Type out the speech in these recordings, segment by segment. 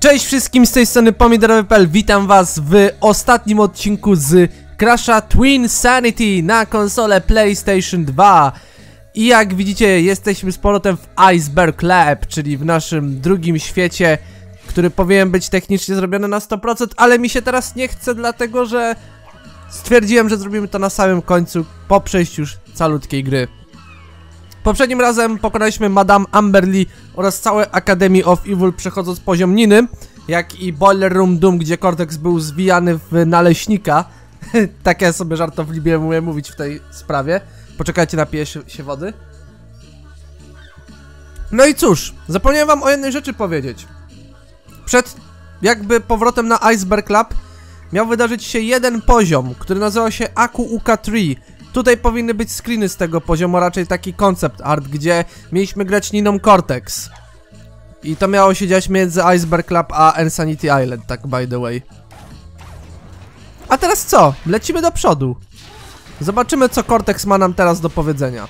Cześć wszystkim, z tej strony Pomidorowy.pl. Witam was w ostatnim odcinku z Crasha Twinsanity na konsolę PlayStation 2. I jak widzicie, jesteśmy z powrotem w Iceberg Lab, czyli w naszym drugim świecie, który powinien być technicznie zrobiony na 100%, ale mi się teraz nie chce, dlatego że stwierdziłem, że zrobimy to na samym końcu, po przejściu już calutkiej gry. Poprzednim razem pokonaliśmy Madame Amberly oraz całe Academy of Evil, przechodząc poziom Niny, jak i Boiler Room Doom, gdzie Cortex był zwijany w naleśnika. Tak ja sobie żartobliwie umiem mówić w tej sprawie. Poczekajcie, napiję się wody. No i cóż, zapomniałem wam o jednej rzeczy powiedzieć. Przed jakby powrotem na Iceberg Lab miał wydarzyć się jeden poziom, który nazywał się Aku Uka 3. Tutaj powinny być screeny z tego poziomu, raczej taki concept art, gdzie mieliśmy grać Niną Cortex. I to miało się dziać między Iceberg Lab a Insanity Island, tak by the way. A teraz co? Lecimy do przodu. Zobaczymy, co Cortex ma nam teraz do powiedzenia.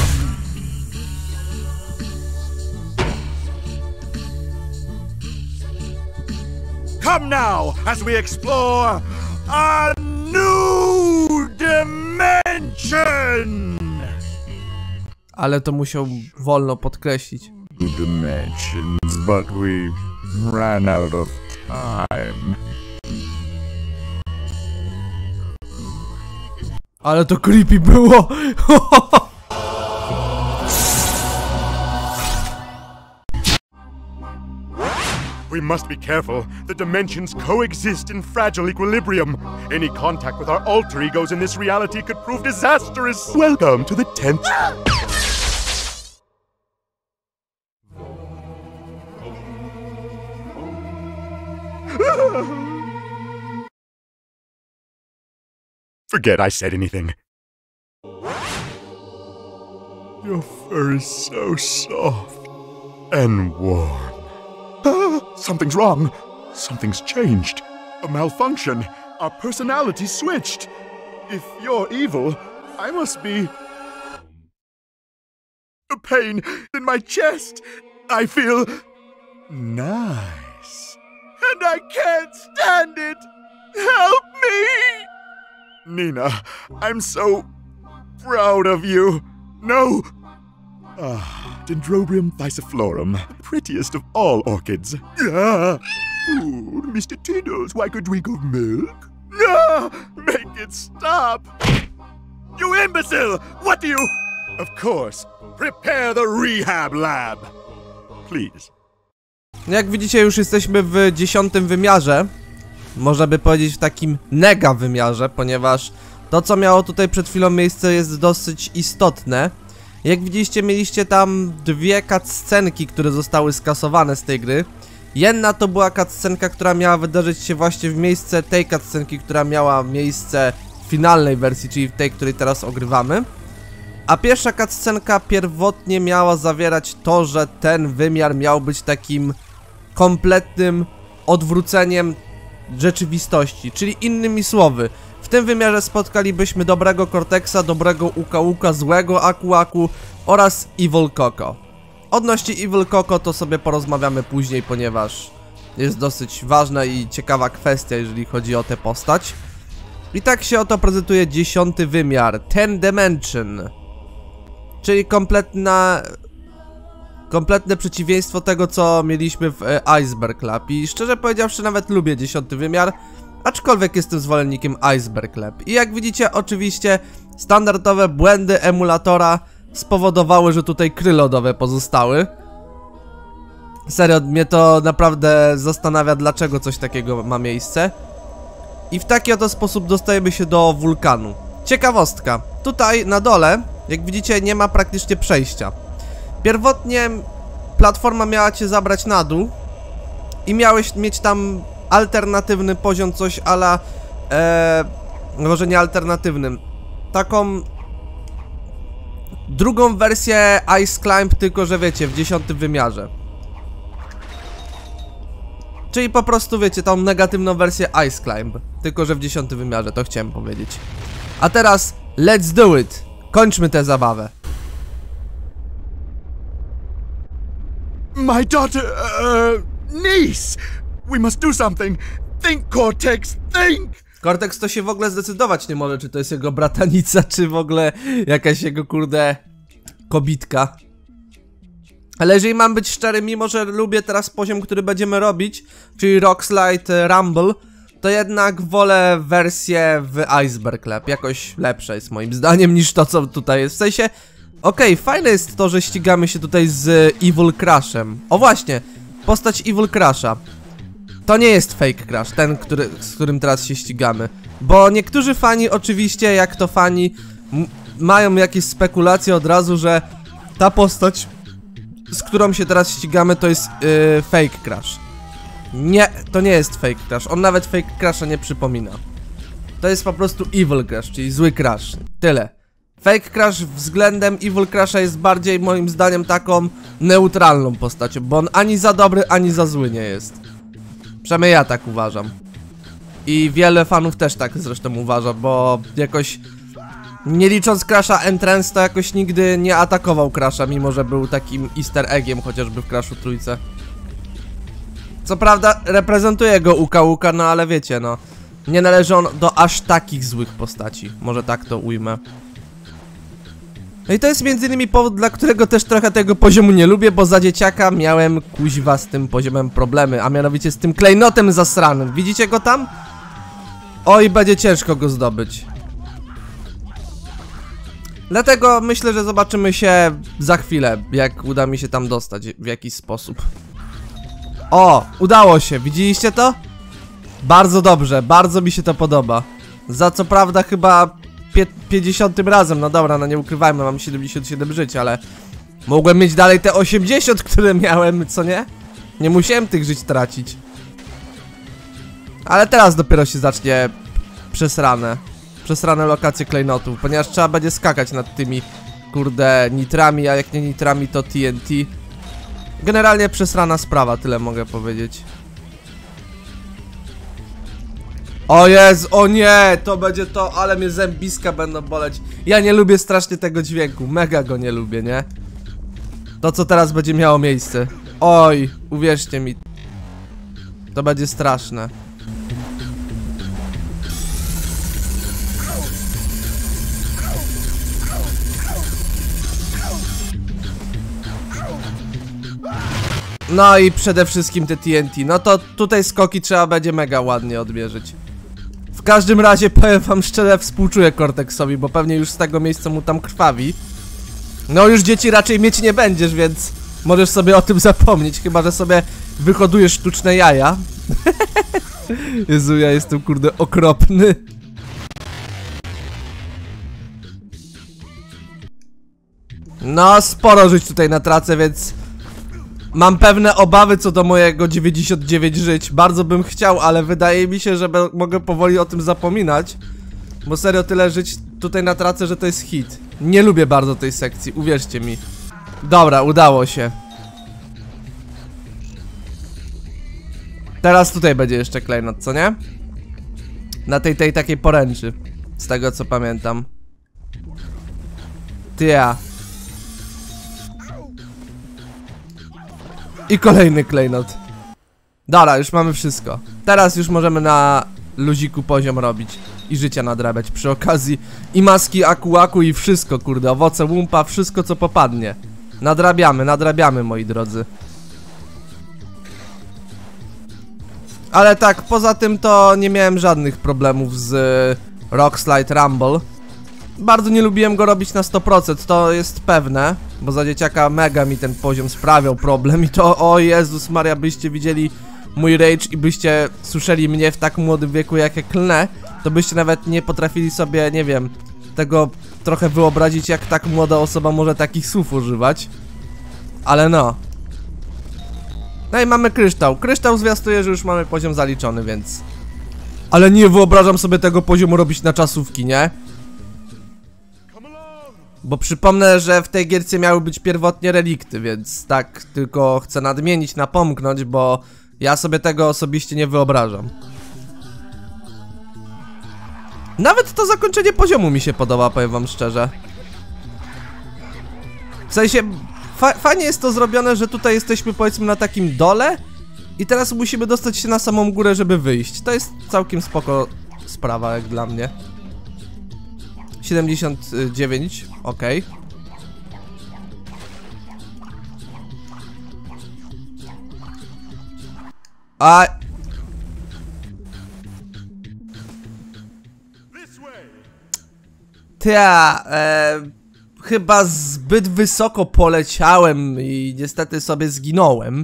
Come now as we explore a new dimension! Ale to musiał wolno podkreślić. Dimensions, but we ran out of time. Ale to creepy było! We must be careful. The dimensions coexist in fragile equilibrium. Any contact with our alter egos in this reality could prove disastrous. Welcome to the 10th. Forget I said anything. Your fur is so soft and warm. Something's wrong. Something's changed. A malfunction. Our personality switched. If you're evil, I must be... A pain in my chest. I feel... nice. And I can't stand it. Help me! Nina, I'm so proud of you. No. Dendrobium thyssiflorum, the prettiest of all orchids. Ooh, Mr. Tiddles, why could drink of milk? Make it stop! You imbecile! What do you... Of course, prepare the rehab lab. Please. Jak widzicie, już jesteśmy w 10. wymiarze. Można by powiedzieć w takim nega wymiarze, ponieważ to, co miało tutaj przed chwilą miejsce, jest dosyć istotne. Jak widzieliście, mieliście tam dwie cutscenki, które zostały skasowane z tej gry. Jedna to była cutscenka, która miała wydarzyć się właśnie w miejsce tej cutscenki, która miała miejsce w finalnej wersji, czyli w tej, której teraz ogrywamy. A pierwsza cutscenka pierwotnie miała zawierać to, że ten wymiar miał być takim kompletnym odwróceniem rzeczywistości, czyli innymi słowy, w tym wymiarze spotkalibyśmy dobrego Cortexa, dobrego Uka, złego Aku oraz Evil Coco. Odnośnie Evil Coco to sobie porozmawiamy później, ponieważ jest dosyć ważna i ciekawa kwestia, jeżeli chodzi o tę postać. I tak się oto prezentuje 10. wymiar, 10 Dimension, czyli kompletne przeciwieństwo tego, co mieliśmy w Iceberg Lab. I szczerze powiedziawszy, nawet lubię 10. wymiar, aczkolwiek jestem zwolennikiem Iceberg Lab. I jak widzicie, oczywiście standardowe błędy emulatora spowodowały, że tutaj kry lodowe pozostały. Serio, mnie to naprawdę zastanawia, dlaczego coś takiego ma miejsce. I w taki oto sposób dostajemy się do wulkanu. Ciekawostka, tutaj na dole, jak widzicie, nie ma praktycznie przejścia. Pierwotnie platforma miała cię zabrać na dół i miałeś mieć tam alternatywny poziom, coś a la... może nie alternatywnym. Taką... drugą wersję Ice Climb, tylko że wiecie, w 10. wymiarze. Czyli po prostu wiecie, tą negatywną wersję Ice Climb, tylko że w 10. wymiarze, to chciałem powiedzieć. A teraz, let's do it! Kończmy tę zabawę. My daughter, niece! We must do something! Think, Cortex, think! Cortex to się w ogóle zdecydować nie może, czy to jest jego bratanica, czy w ogóle jakaś jego kurde kobitka. Ale jeżeli mam być szczery, mimo że lubię teraz poziom, który będziemy robić, czyli Rockslide Rumble, to jednak wolę wersję w Iceberg Lab. Jakoś lepsza jest moim zdaniem niż to, co tutaj jest. W sensie, okej, fajne jest to, że ścigamy się tutaj z Evil Crashem. O właśnie, postać Evil Crasha. To nie jest fake Crash, ten, z którym teraz się ścigamy. Bo niektórzy fani, oczywiście, jak to fani, mają jakieś spekulacje od razu, że ta postać, z którą się teraz ścigamy, to jest fake Crash. Nie, to nie jest fake Crash. On nawet fake Crasha nie przypomina. To jest po prostu Evil Crash, czyli zły Crash. Tyle. Fake Crash względem Evil Crasha jest bardziej, moim zdaniem, taką neutralną postacią, bo on ani za dobry, ani za zły nie jest. Przynajmniej ja tak uważam. I wiele fanów też tak zresztą uważa, bo jakoś, nie licząc Crasha Entrance, to jakoś nigdy nie atakował Crasha, mimo że był takim easter eggiem chociażby w Crashu trójce. Co prawda reprezentuje go Uka, no ale wiecie, no, nie należy on do aż takich złych postaci. Może tak to ujmę. No i to jest między innymi powód, dla którego też trochę tego poziomu nie lubię, bo za dzieciaka miałem kuźwa z tym poziomem problemy, a mianowicie z tym klejnotem zasranym. Widzicie go tam? Oj, będzie ciężko go zdobyć. Dlatego myślę, że zobaczymy się za chwilę, jak uda mi się tam dostać w jakiś sposób. O, udało się, widzieliście to? Bardzo dobrze, bardzo mi się to podoba. Za co prawda chyba 50 razem, no dobra, no nie ukrywajmy, mam 77 żyć, ale mogłem mieć dalej te 80, które miałem, co nie? Nie musiałem tych żyć tracić. Ale teraz dopiero się zacznie przesrane lokacje klejnotów, ponieważ trzeba będzie skakać nad tymi, kurde, nitrami, a jak nie nitrami to TNT. Generalnie przesrana sprawa, tyle mogę powiedzieć. O Jezu, o nie, to będzie to, ale mnie zębiska będą boleć. Ja nie lubię strasznie tego dźwięku, mega go nie lubię, nie? To, co teraz będzie miało miejsce. Oj, uwierzcie mi. To będzie straszne. No i przede wszystkim te TNT. No to tutaj skoki trzeba będzie mega ładnie odmierzyć. W każdym razie powiem wam szczerze, współczuję Cortexowi, bo pewnie już z tego miejsca mu tam krwawi. No już dzieci raczej mieć nie będziesz, więc możesz sobie o tym zapomnieć, chyba że sobie wyhodujesz sztuczne jaja. Jezu, ja jestem kurde okropny. No sporo żyć tutaj natracę, więc mam pewne obawy co do mojego 99 żyć. Bardzo bym chciał, ale wydaje mi się, że mogę powoli o tym zapominać. Bo serio tyle żyć tutaj natracę, że to jest hit. Nie lubię bardzo tej sekcji, uwierzcie mi. Dobra, udało się. Teraz tutaj będzie jeszcze klejnot, co nie? Na tej takiej poręczy. Z tego co pamiętam. Tia. I kolejny klejnot. Dobra, już mamy wszystko. Teraz już możemy na luziku poziom robić i życia nadrabiać przy okazji. I maski Aku i wszystko, kurde, owoce łumpa, wszystko co popadnie. Nadrabiamy, moi drodzy. Ale tak, poza tym to nie miałem żadnych problemów z Rockslide Rumble. Bardzo nie lubiłem go robić na 100%, to jest pewne. Bo za dzieciaka mega mi ten poziom sprawiał problem. I to, o Jezus Maria, byście widzieli mój rage i byście słyszeli mnie w tak młodym wieku jak ja klnę, to byście nawet nie potrafili sobie, nie wiem, tego trochę wyobrazić, jak tak młoda osoba może takich słów używać. Ale no. No i mamy kryształ. Kryształ zwiastuje, że już mamy poziom zaliczony, więc... Ale nie wyobrażam sobie tego poziomu robić na czasówki, nie? Bo przypomnę, że w tej gierce miały być pierwotnie relikty, więc tak tylko chcę nadmienić, napomknąć, bo ja sobie tego osobiście nie wyobrażam. Nawet to zakończenie poziomu mi się podoba, powiem wam szczerze. W sensie, fajnie jest to zrobione, że tutaj jesteśmy powiedzmy na takim dole I teraz musimy dostać się na samą górę, żeby wyjść. To jest całkiem spoko sprawa, jak dla mnie. 79, ok. A... chyba zbyt wysoko poleciałem i niestety sobie zginąłem.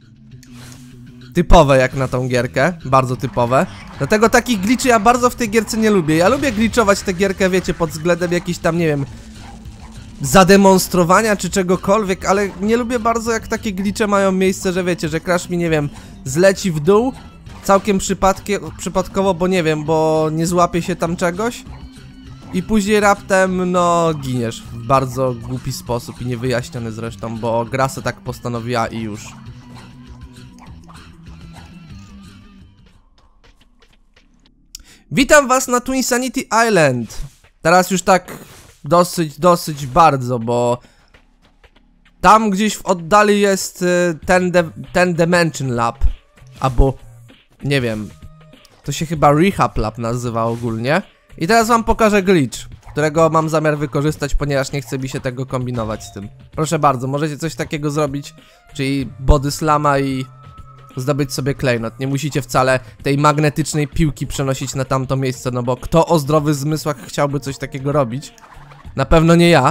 Typowe jak na tą gierkę, bardzo typowe. Dlatego takich glitchy ja bardzo w tej gierce nie lubię. Ja lubię glitchować tę gierkę, wiecie, pod względem jakiś tam, nie wiem, zademonstrowania czy czegokolwiek, ale nie lubię bardzo jak takie glitche mają miejsce, że wiecie, że Crash mi, nie wiem, zleci w dół całkiem przypadkowo, bo nie wiem, bo nie złapie się tam czegoś i później raptem, no, giniesz w bardzo głupi sposób i niewyjaśniony zresztą, bo gra se tak postanowiła i już. Witam was na Twinsanity Island. Teraz już tak dosyć bardzo, bo tam gdzieś w oddali jest ten Dimension Lab. Albo, nie wiem, to się chyba Rehab Lab nazywa ogólnie. I teraz wam pokażę glitch, którego mam zamiar wykorzystać, ponieważ nie chce mi się tego kombinować z tym. Proszę bardzo, możecie coś takiego zrobić, czyli body slama i zdobyć sobie klejnot. Nie musicie wcale tej magnetycznej piłki przenosić na tamto miejsce, no bo kto o zdrowych zmysłach chciałby coś takiego robić? Na pewno nie ja.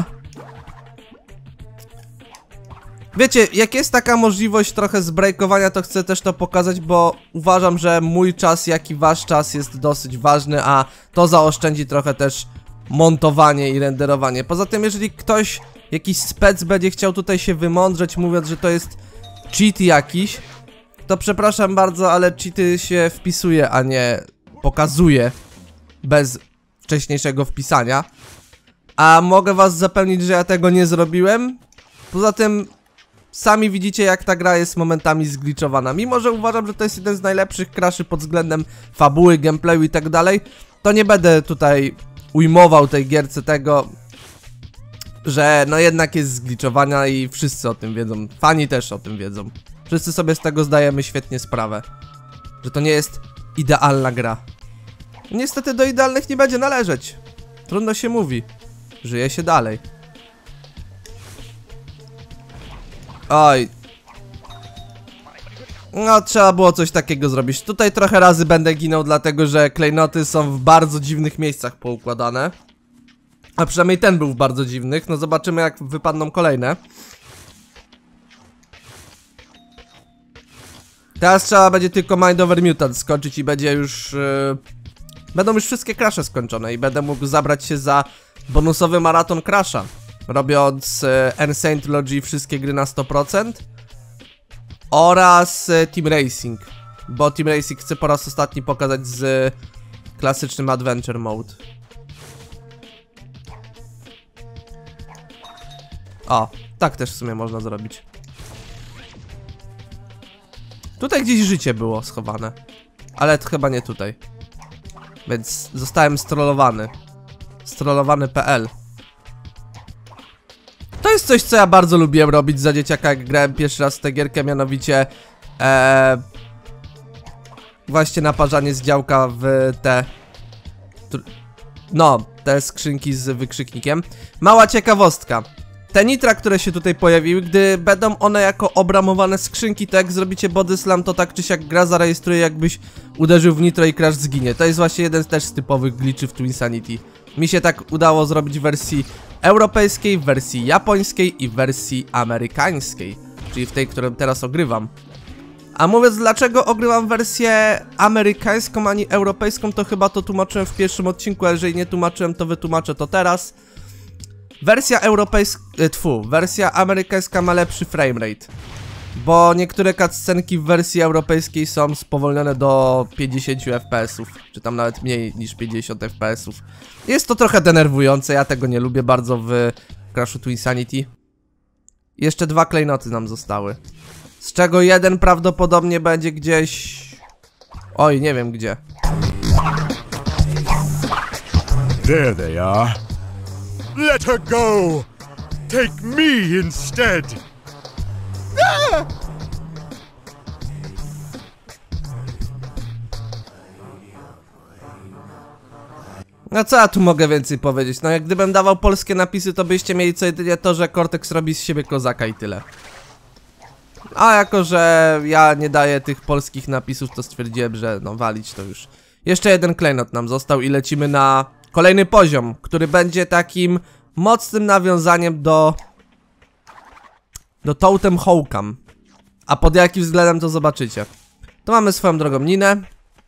Wiecie, jak jest taka możliwość trochę zbrejkowania, to chcę też to pokazać, bo uważam, że mój czas, jak i wasz czas jest dosyć ważny, a to zaoszczędzi trochę też montowanie i renderowanie. Poza tym, jeżeli ktoś, jakiś spec będzie chciał tutaj się wymądrzeć, mówiąc, że to jest cheat jakiś, to przepraszam bardzo, ale cheaty się wpisuje, a nie pokazuje bez wcześniejszego wpisania. A mogę was zapewnić, że ja tego nie zrobiłem. Poza tym sami widzicie, jak ta gra jest momentami zgliczowana. Mimo że uważam, że to jest jeden z najlepszych Craszy pod względem fabuły, gameplayu i tak dalej, to nie będę tutaj ujmował tej gierce tego, że no jednak jest zgliczowana i wszyscy o tym wiedzą. Fani też o tym wiedzą. Wszyscy sobie z tego zdajemy świetnie sprawę, że to nie jest idealna gra. Niestety do idealnych nie będzie należeć. Trudno się mówi. Żyje się dalej. Oj. No, trzeba było coś takiego zrobić. Tutaj trochę razy będę ginął, dlatego że klejnoty są w bardzo dziwnych miejscach poukładane. A przynajmniej ten był w bardzo dziwnych. No zobaczymy, jak wypadną kolejne. Teraz trzeba będzie tylko Mind Over Mutant skończyć i będzie już... będą już wszystkie Crashe skończone i będę mógł zabrać się za bonusowy maraton Crasha, robiąc Insane Trilogy wszystkie gry na 100% oraz Team Racing, bo Team Racing chcę po raz ostatni pokazać z klasycznym Adventure Mode. O, tak też w sumie można zrobić. Tutaj gdzieś życie było schowane, ale to chyba nie tutaj. Więc zostałem strollowany. Strollowany.pl. To jest coś, co ja bardzo lubiłem robić za dzieciaka, jak grałem pierwszy raz w tę gierkę, mianowicie właśnie naparzanie z działka w te... no, te skrzynki z wykrzyknikiem. Mała ciekawostka. Te nitra, które się tutaj pojawiły, gdy będą one jako obramowane skrzynki, to jak zrobicie body slam, to tak czy siak gra zarejestruje, jakbyś uderzył w nitro i Crash zginie. To jest właśnie jeden też z typowych glitchy w Twinsanity. Mi się tak udało zrobić w wersji europejskiej, w wersji japońskiej i w wersji amerykańskiej, czyli w tej, którą teraz ogrywam. A mówiąc, dlaczego ogrywam wersję amerykańską, a nie europejską, to chyba to tłumaczyłem w pierwszym odcinku, a jeżeli nie tłumaczyłem, to wytłumaczę to teraz. Wersja europejska, wersja amerykańska ma lepszy framerate, bo niektóre cutscenki w wersji europejskiej są spowolnione do 50 fps-ów, czy tam nawet mniej niż 50 fps-ów. Jest to trochę denerwujące, ja tego nie lubię bardzo w Crashu Twinsanity. Jeszcze 2 klejnoty nam zostały, z czego jeden prawdopodobnie będzie gdzieś... oj, nie wiem gdzie. There they are. Let her go! Take me instead! Ah! No co ja tu mogę więcej powiedzieć? No jak gdybym dawał polskie napisy, to byście mieli co jedynie to, że Cortex robi z siebie kozaka i tyle. A jako, że ja nie daję tych polskich napisów, to stwierdziłem, że no walić to już. Jeszcze jeden klejnot nam został i lecimy na kolejny poziom, który będzie takim mocnym nawiązaniem do Totem Hawkam. A pod jakim względem to zobaczycie. Tu mamy swoją drogą Ninę.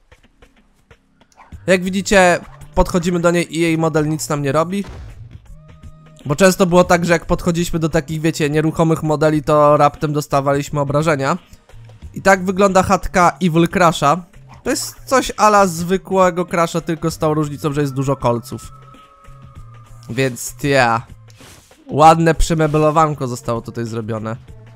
Jak widzicie, podchodzimy do niej i jej model nic nam nie robi. Bo często było tak, że jak podchodziliśmy do takich, wiecie, nieruchomych modeli, to raptem dostawaliśmy obrażenia. I tak wygląda chatka Evil Crasha. To jest coś ala zwykłego Crasha, tylko z tą różnicą, że jest dużo kolców. Więc yeah. Ładne przemeblowanko zostało tutaj zrobione.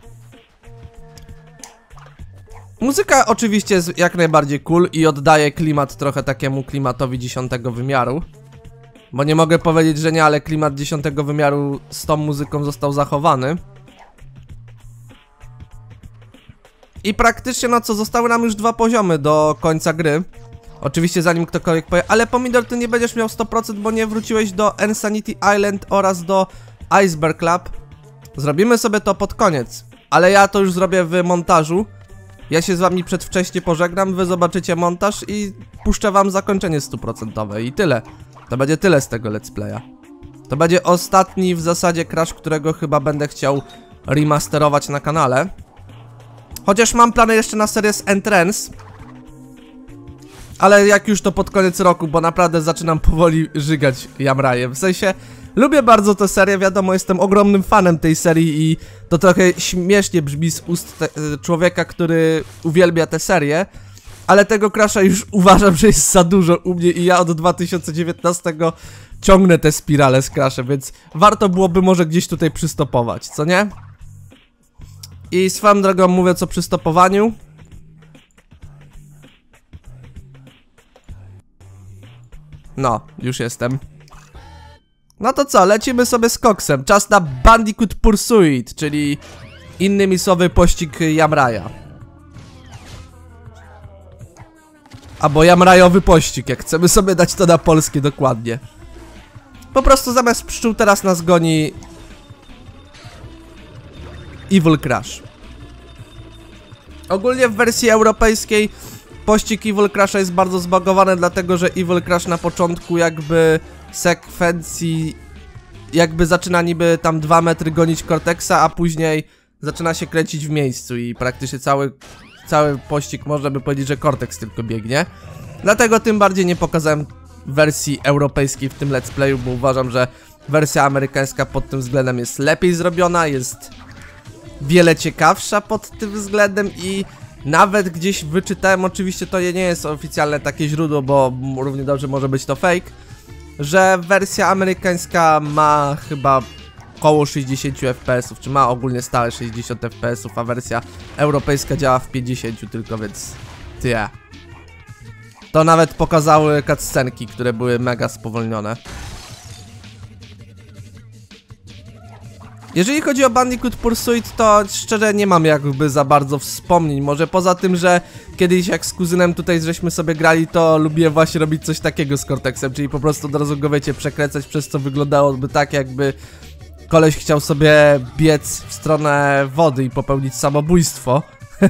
Muzyka oczywiście jest jak najbardziej cool i oddaje klimat trochę takiemu klimatowi 10. wymiaru. Bo nie mogę powiedzieć, że nie, ale klimat 10. wymiaru z tą muzyką został zachowany. I praktycznie no co, zostały nam już 2 poziomy do końca gry. Oczywiście zanim ktokolwiek powie, ale Pomidor, ty nie będziesz miał 100%, bo nie wróciłeś do Insanity Island oraz do Iceberg Club. Zrobimy sobie to pod koniec, ale ja to już zrobię w montażu. Ja się z wami przedwcześnie pożegnam, wy zobaczycie montaż i puszczę wam zakończenie 100% i tyle. To będzie tyle z tego let's playa. To będzie ostatni w zasadzie Crash, którego chyba będę chciał remasterować na kanale. Chociaż mam plany jeszcze na serię z Entrance. Ale jak już to pod koniec roku, bo naprawdę zaczynam powoli żygać Jamrajem. W sensie, lubię bardzo tę serię, wiadomo, jestem ogromnym fanem tej serii i to trochę śmiesznie brzmi z ust człowieka, który uwielbia tę serię. Ale tego Crasha już uważam, że jest za dużo u mnie i ja od 2019 ciągnę te spirale z Crashem, więc warto byłoby może gdzieś tutaj przystopować, co nie? I swoją drogą mówiąc o przystopowaniu. No, już jestem. No to co, lecimy sobie z koksem. Czas na Bandicoot Pursuit, czyli innymi słowy pościg Jamraja. Albo Jamrajowy pościg, jak chcemy sobie dać to na polskie dokładnie. Po prostu zamiast pszczół teraz nas goni Evil Crash. Ogólnie w wersji europejskiej pościg Evil Crasha jest bardzo zbagowany, dlatego że Evil Crash na początku jakby sekwencji jakby zaczyna niby tam 2 metry gonić Cortexa, a później zaczyna się kręcić w miejscu i praktycznie cały pościg można by powiedzieć, że Cortex tylko biegnie. Dlatego tym bardziej nie pokazałem wersji europejskiej w tym let's playu, bo uważam, że wersja amerykańska pod tym względem jest lepiej zrobiona, jest wiele ciekawsza pod tym względem i nawet gdzieś wyczytałem, oczywiście to nie jest oficjalne takie źródło, bo równie dobrze może być to fake, że wersja amerykańska ma chyba około 60 fps, czy ma ogólnie stałe 60 fps, a wersja europejska działa w 50 tylko, więc yeah. To nawet pokazały cutscenki, które były mega spowolnione. Jeżeli chodzi o Bandicoot Pursuit, to szczerze nie mam jakby za bardzo wspomnień. Może poza tym, że kiedyś jak z kuzynem tutaj żeśmy sobie grali, to lubiłem właśnie robić coś takiego z Cortexem, czyli po prostu od razu go, wiecie, przekręcać, przez co wyglądałoby tak, jakby koleś chciał sobie biec w stronę wody i popełnić samobójstwo.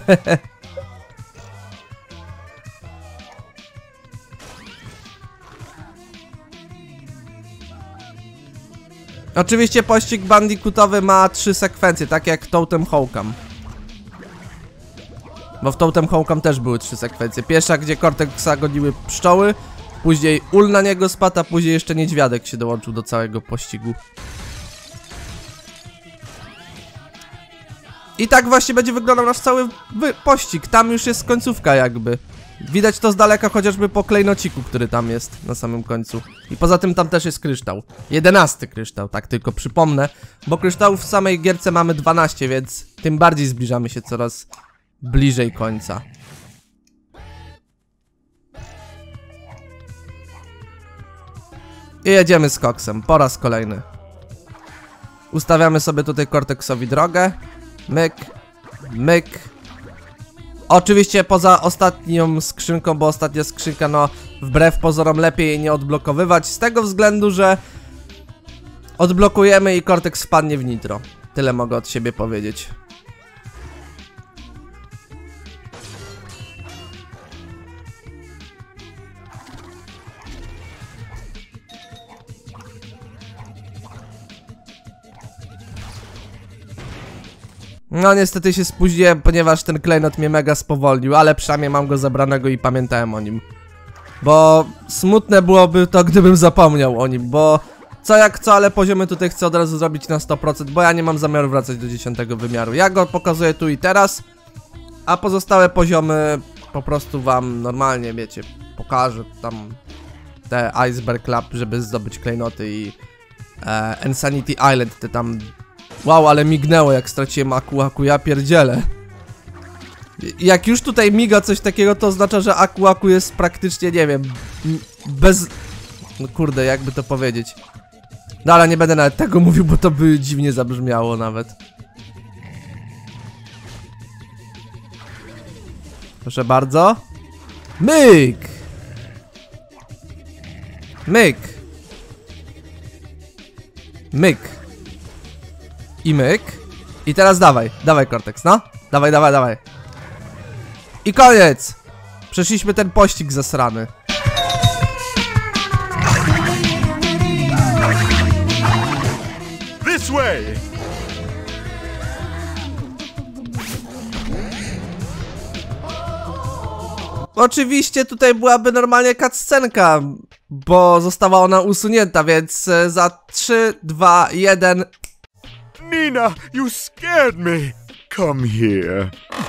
Oczywiście pościg bandicootowy ma 3 sekwencje, tak jak Totem Hawkam. Bo w Totem Hawkam też były 3 sekwencje. Pierwsza, gdzie Cortexa goniły pszczoły, później ul na niego spadł, a później jeszcze niedźwiadek się dołączył do całego pościgu. I tak właśnie będzie wyglądał nasz cały pościg. Tam już jest końcówka jakby. Widać to z daleka chociażby po klejnociku, który tam jest na samym końcu. I poza tym tam też jest kryształ. 11 kryształ, tak tylko przypomnę. Bo kryształów w samej gierce mamy 12, więc tym bardziej zbliżamy się coraz bliżej końca. I jedziemy z koksem, po raz kolejny. Ustawiamy sobie tutaj Cortexowi drogę. Myk, myk. Oczywiście poza ostatnią skrzynką, bo ostatnia skrzynka, no wbrew pozorom lepiej jej nie odblokowywać, z tego względu, że odblokujemy i Cortex wpadnie w nitro. Tyle mogę od siebie powiedzieć. No niestety się spóźniłem, ponieważ ten klejnot mnie mega spowolnił, ale przynajmniej mam go zabranego i pamiętałem o nim. Bo smutne byłoby to, gdybym zapomniał o nim, bo co jak co, ale poziomy tutaj chcę od razu zrobić na 100%, bo ja nie mam zamiaru wracać do 10 wymiaru. Ja go pokazuję tu i teraz, a pozostałe poziomy po prostu wam normalnie, wiecie, pokażę tam te Iceberg Lab, żeby zdobyć klejnoty i Insanity Island, te tam... Wow, ale mignęło jak straciłem Aku, ja pierdzielę. Jak już tutaj miga coś takiego, to oznacza, że Aku jest praktycznie, nie wiem, bez... No kurde, jakby to powiedzieć. No ale nie będę nawet tego mówił, bo to by dziwnie zabrzmiało nawet. Proszę bardzo. Myk! Myk! Myk! I myk. I teraz dawaj, dawaj Cortex, no. Dawaj, dawaj, dawaj. I koniec! Przeszliśmy ten pościg zasrany. This way! Oczywiście tutaj byłaby normalnie cutscenka, bo została ona usunięta, więc za 3, 2, 1... Nina, you scared me! Come here.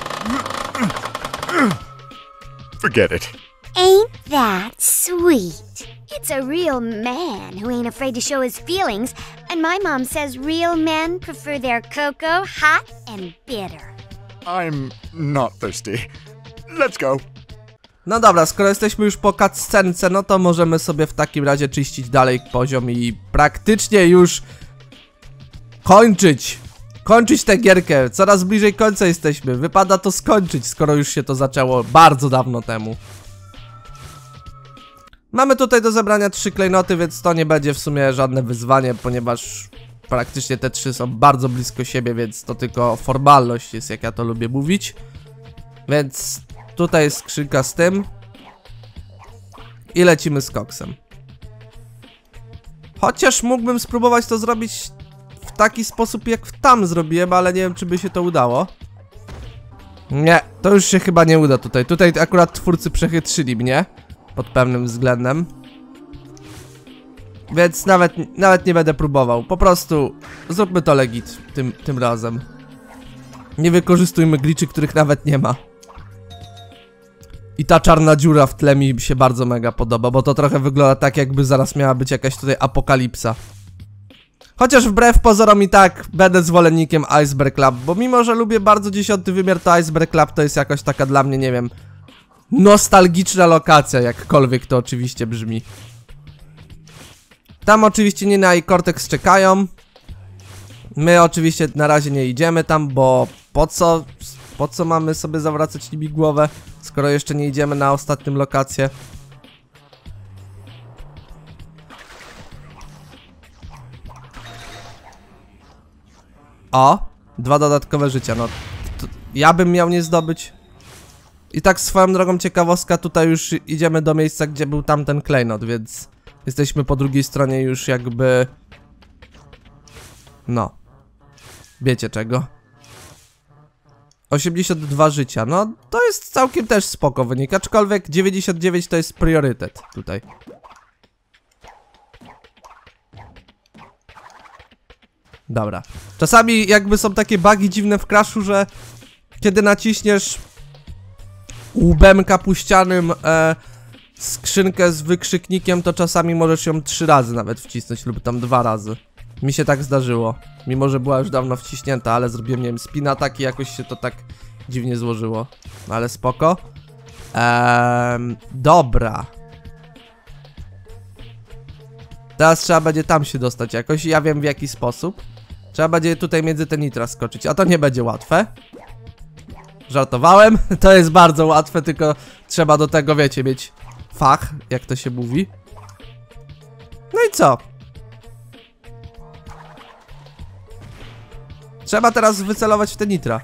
Forget it. Ain't that sweet? It's a real man who ain't afraid to show his feelings, and my mom says real men prefer their cocoa hot and bitter. I'm not thirsty. Let's go. No dobra, skoro jesteśmy już po cutscence, no to możemy sobie w takim razie czyścić dalej poziom i praktycznie już kończyć tę gierkę. Coraz bliżej końca jesteśmy. Wypada to skończyć, skoro już się to zaczęło bardzo dawno temu. Mamy tutaj do zebrania 3 klejnoty, więc to nie będzie w sumie żadne wyzwanie, ponieważ praktycznie te 3 są bardzo blisko siebie, więc to tylko formalność jest, jak ja to lubię mówić. Więc tutaj jest skrzynka z tym. I lecimy z koksem. Chociaż mógłbym spróbować to zrobić w taki sposób, jak tam zrobiłem, ale nie wiem, czy by się to udało. Nie, to już się chyba nie uda tutaj. Tutaj akurat twórcy przechytrzyli mnie pod pewnym względem. Więc nawet nie będę próbował. Po prostu zróbmy to legit tym razem. Nie wykorzystujmy glitchy, których nawet nie ma. I ta czarna dziura w tle mi się bardzo mega podoba, bo to trochę wygląda tak, jakby zaraz miała być jakaś tutaj apokalipsa. Chociaż wbrew pozorom i tak będę zwolennikiem Iceberg Lab, bo mimo, że lubię bardzo 10 wymiar, to Iceberg Lab to jest jakoś taka dla mnie, nie wiem, nostalgiczna lokacja, jakkolwiek to oczywiście brzmi. Tam oczywiście Nina i Cortex czekają. My oczywiście na razie nie idziemy tam, bo po co mamy sobie zawracać nimi głowę, skoro jeszcze nie idziemy na ostatnią lokację. O, 2 dodatkowe życia, no ja bym miał nie zdobyć. I tak swoją drogą ciekawostka, tutaj już idziemy do miejsca, gdzie był tamten klejnot, więc jesteśmy po drugiej stronie już jakby... No, wiecie czego. 82 życia, no to jest całkiem też spoko wynik, aczkolwiek 99 to jest priorytet tutaj. Dobra. Czasami jakby są takie bugi dziwne w Crashu, że kiedy naciśniesz łbem kapuścianym skrzynkę z wykrzyknikiem, to czasami możesz ją 3 razy nawet wcisnąć lub tam 2 razy. Mi się tak zdarzyło. Mimo, że była już dawno wciśnięta, ale zrobiłem, nie wiem, spin attack i jakoś się to tak dziwnie złożyło. Ale spoko. Dobra. Teraz trzeba będzie tam się dostać jakoś. Ja wiem w jaki sposób. Trzeba będzie tutaj między te nitra skoczyć, a to nie będzie łatwe. żartowałem. To jest bardzo łatwe, tylko trzeba do tego, wiecie, mieć fach, jak to się mówi. No i co? Trzeba teraz wycelować w te nitra.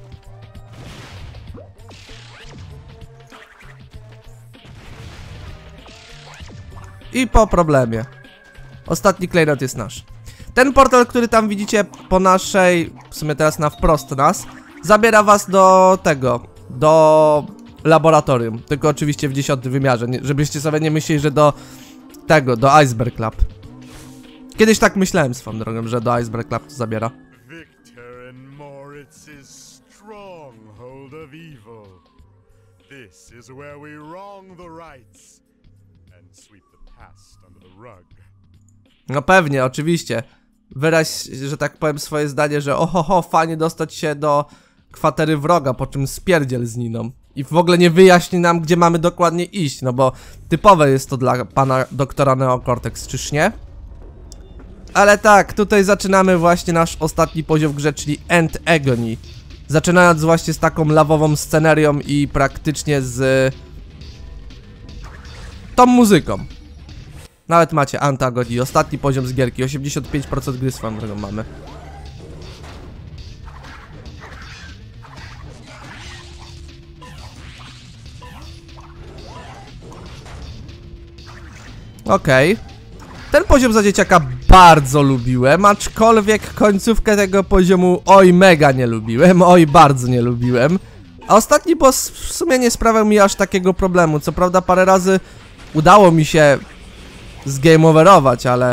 I po problemie. Ostatni klejnot jest nasz. Ten portal, który tam widzicie po naszej, w sumie teraz na wprost nas, zabiera was do tego, do laboratorium. Tylko oczywiście w 10. wymiarze, żebyście sobie nie myśleli, że do tego, do Iceberg Lab. Kiedyś tak myślałem swoją drogą, że do Iceberg Lab to zabiera. Victor and Moritz's stronghold of evil. This is where we wrong the rights and sweep the past under the rug. No pewnie, oczywiście. Wyraź, że tak powiem, swoje zdanie, że ohoho, fajnie dostać się do kwatery wroga, po czym spierdziel z Niną. I w ogóle nie wyjaśni nam, gdzie mamy dokładnie iść, no bo typowe jest to dla pana doktora Neocortex, czyż nie? Ale tak, tutaj zaczynamy właśnie nasz ostatni poziom w grze, czyli End Agony. Zaczynając właśnie z taką lawową scenerią i praktycznie z tą muzyką. Nawet macie Antagony, ostatni poziom z gierki, 85% gry swoją drogą mamy. Okej. Ten poziom za dzieciaka bardzo lubiłem, aczkolwiek końcówkę tego poziomu oj mega nie lubiłem, oj bardzo nie lubiłem. A ostatni boss w sumie nie sprawiał mi aż takiego problemu, co prawda parę razy udało mi się zgameoverować, ale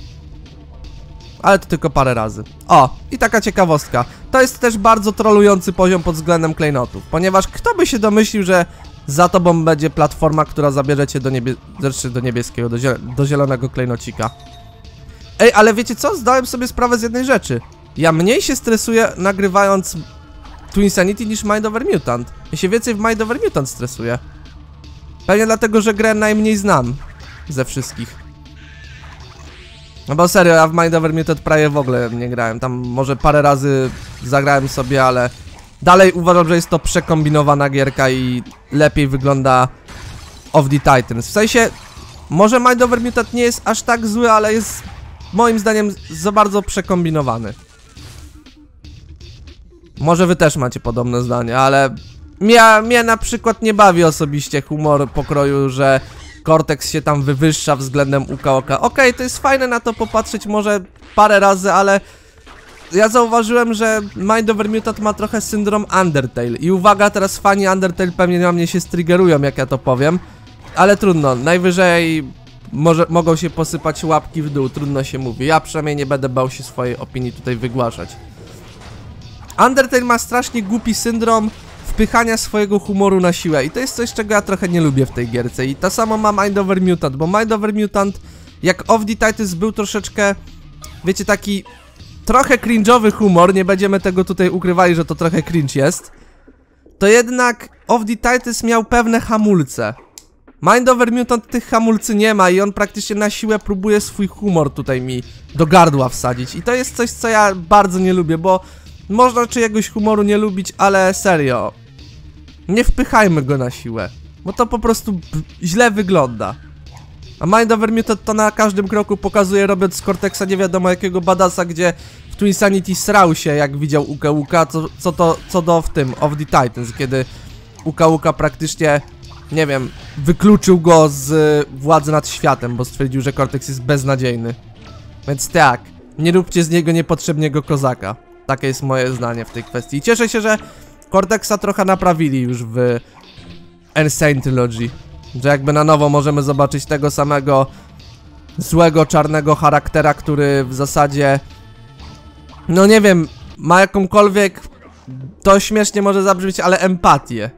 to tylko parę razy. O, i taka ciekawostka. To jest też bardzo trolujący poziom pod względem klejnotów, ponieważ kto by się domyślił, że za tobą będzie platforma, która zabierze cię do niebieskiego, do zielonego klejnocika. Ej, ale wiecie co? Zdałem sobie sprawę z jednej rzeczy. Ja mniej się stresuję nagrywając Twinsanity niż Mind Over Mutant. Ja się więcej w Mind Over Mutant stresuję. Pewnie dlatego, że grę najmniej znam ze wszystkich. No bo serio, ja w Mind Over Mutant prawie w ogóle nie grałem. Tam może parę razy zagrałem sobie, ale dalej uważam, że jest to przekombinowana gierka i lepiej wygląda Of the Titans. W sensie, może Mind Over Mutant nie jest aż tak zły, ale jest moim zdaniem za bardzo przekombinowany. Może wy też macie podobne zdanie, ale mnie na przykład nie bawi osobiście humor pokroju, że Cortex się tam wywyższa względem Ukaoka. Okej, to jest fajne na to popatrzeć może parę razy, ale ja zauważyłem, że Mind Over Mutant ma trochę syndrom Undertale. I uwaga, teraz fani Undertale pewnie na mnie się striggerują, jak ja to powiem. Ale trudno, najwyżej mogą się posypać łapki w dół, trudno się mówi. Ja przynajmniej nie będę bał się swojej opinii tutaj wygłaszać. Undertale ma strasznie głupi syndrom wpychania swojego humoru na siłę. I to jest coś, czego ja trochę nie lubię w tej gierce. I to samo ma Mind Over Mutant, bo Mind Over Mutant, jak Of the Titans był troszeczkę, wiecie, taki trochę cringe'owy humor, nie będziemy tego tutaj ukrywali, że to trochę cringe jest, to jednak Of the Titans miał pewne hamulce. Mind Over Mutant tych hamulcy nie ma i on praktycznie na siłę próbuje swój humor tutaj mi do gardła wsadzić. I to jest coś, co ja bardzo nie lubię, bo można czyjegoś humoru nie lubić, ale serio, nie wpychajmy go na siłę, bo to po prostu źle wygląda. A Mind Over Mutant to na każdym kroku pokazuje, robiąc z Cortexa nie wiadomo jakiego badasa, gdzie w Twinsanity srał się, jak widział Uka, co do w tym Of the Titans, kiedy Uka praktycznie, nie wiem, wykluczył go z władzy nad światem, bo stwierdził, że Cortex jest beznadziejny. Więc tak, nie róbcie z niego niepotrzebnego kozaka. Takie jest moje zdanie w tej kwestii. I cieszę się, że Cortexa trochę naprawili już w Insane Trilogy. Że jakby na nowo możemy zobaczyć tego samego złego, czarnego charaktera, który w zasadzie, no nie wiem, ma jakąkolwiek, to śmiesznie może zabrzmieć, ale empatię.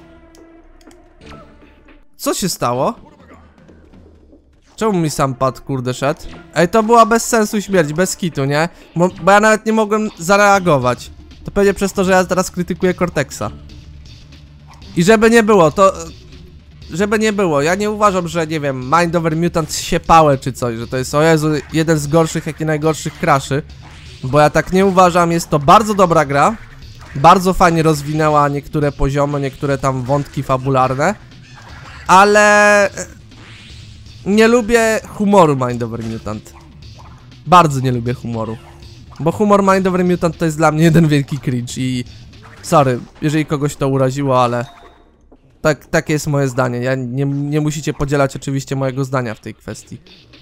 Co się stało? Czemu mi sam pad, kurde, szedł? Ej, to była bez sensu śmierć, bez kitu, nie? Bo ja nawet nie mogłem zareagować. To pewnie przez to, że ja teraz krytykuję Cortexa. I żeby nie było, to... Żeby nie było, ja nie uważam, że, nie wiem, Mind Over Mutant się pałe czy coś, że to jest, o Jezu, jeden z gorszych, jak i najgorszych crashy. Bo ja tak nie uważam, jest to bardzo dobra gra. bardzo fajnie rozwinęła niektóre poziomy, niektóre tam wątki fabularne, ale nie lubię humoru Mind Over Mutant. Bardzo nie lubię humoru, bo humor Mind Over Mutant to jest dla mnie jeden wielki cringe i sorry, jeżeli kogoś to uraziło, ale takie jest moje zdanie. Nie musicie podzielać oczywiście mojego zdania w tej kwestii.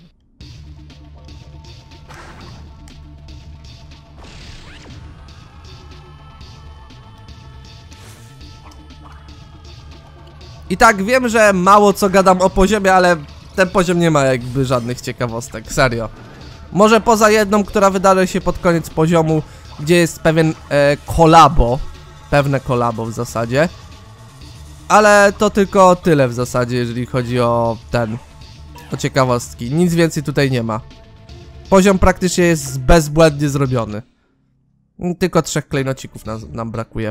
I tak, wiem, że mało co gadam o poziomie, ale ten poziom nie ma jakby żadnych ciekawostek, serio. Może poza jedną, która wydarzy się pod koniec poziomu, gdzie jest pewien kolabo, pewne kolabo w zasadzie. Ale to tylko tyle w zasadzie, jeżeli chodzi o o ciekawostki. Nic więcej tutaj nie ma. Poziom praktycznie jest bezbłędnie zrobiony. Tylko 3 klejnocików nam brakuje.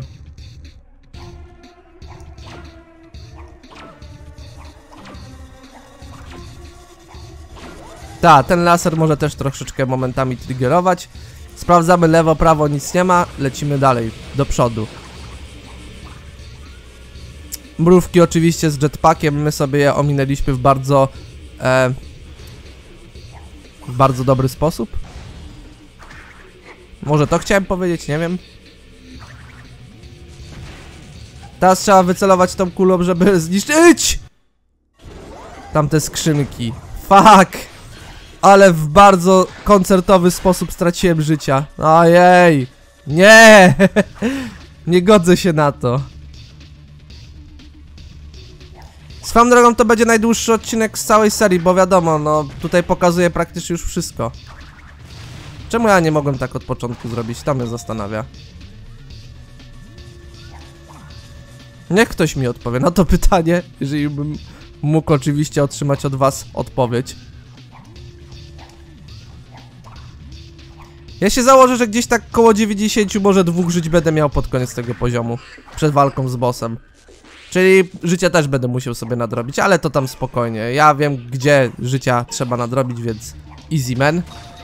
Tak, ten laser może też troszeczkę momentami triggerować. Sprawdzamy lewo, prawo, nic nie ma. Lecimy dalej, do przodu. Mrówki oczywiście z jetpackiem, my sobie je ominęliśmy w bardzo dobry sposób. Może to chciałem powiedzieć, nie wiem. Teraz trzeba wycelować tą kulą, żeby zniszczyć tamte skrzynki. Fuck! Ale w bardzo koncertowy sposób straciłem życia. Ojej! Nie! Nie godzę się na to. Swoją drogą to będzie najdłuższy odcinek z całej serii, bo wiadomo, no tutaj pokazuję praktycznie już wszystko. Czemu ja nie mogłem tak od początku zrobić? To mnie zastanawia. Niech ktoś mi odpowie na to pytanie, jeżeli bym mógł oczywiście otrzymać od was odpowiedź. Ja się założę, że gdzieś tak koło 90, może 2 żyć będę miał pod koniec tego poziomu. Przed walką z bossem. Czyli życia też będę musiał sobie nadrobić, ale to tam spokojnie. Ja wiem, gdzie życia trzeba nadrobić, więc easy man.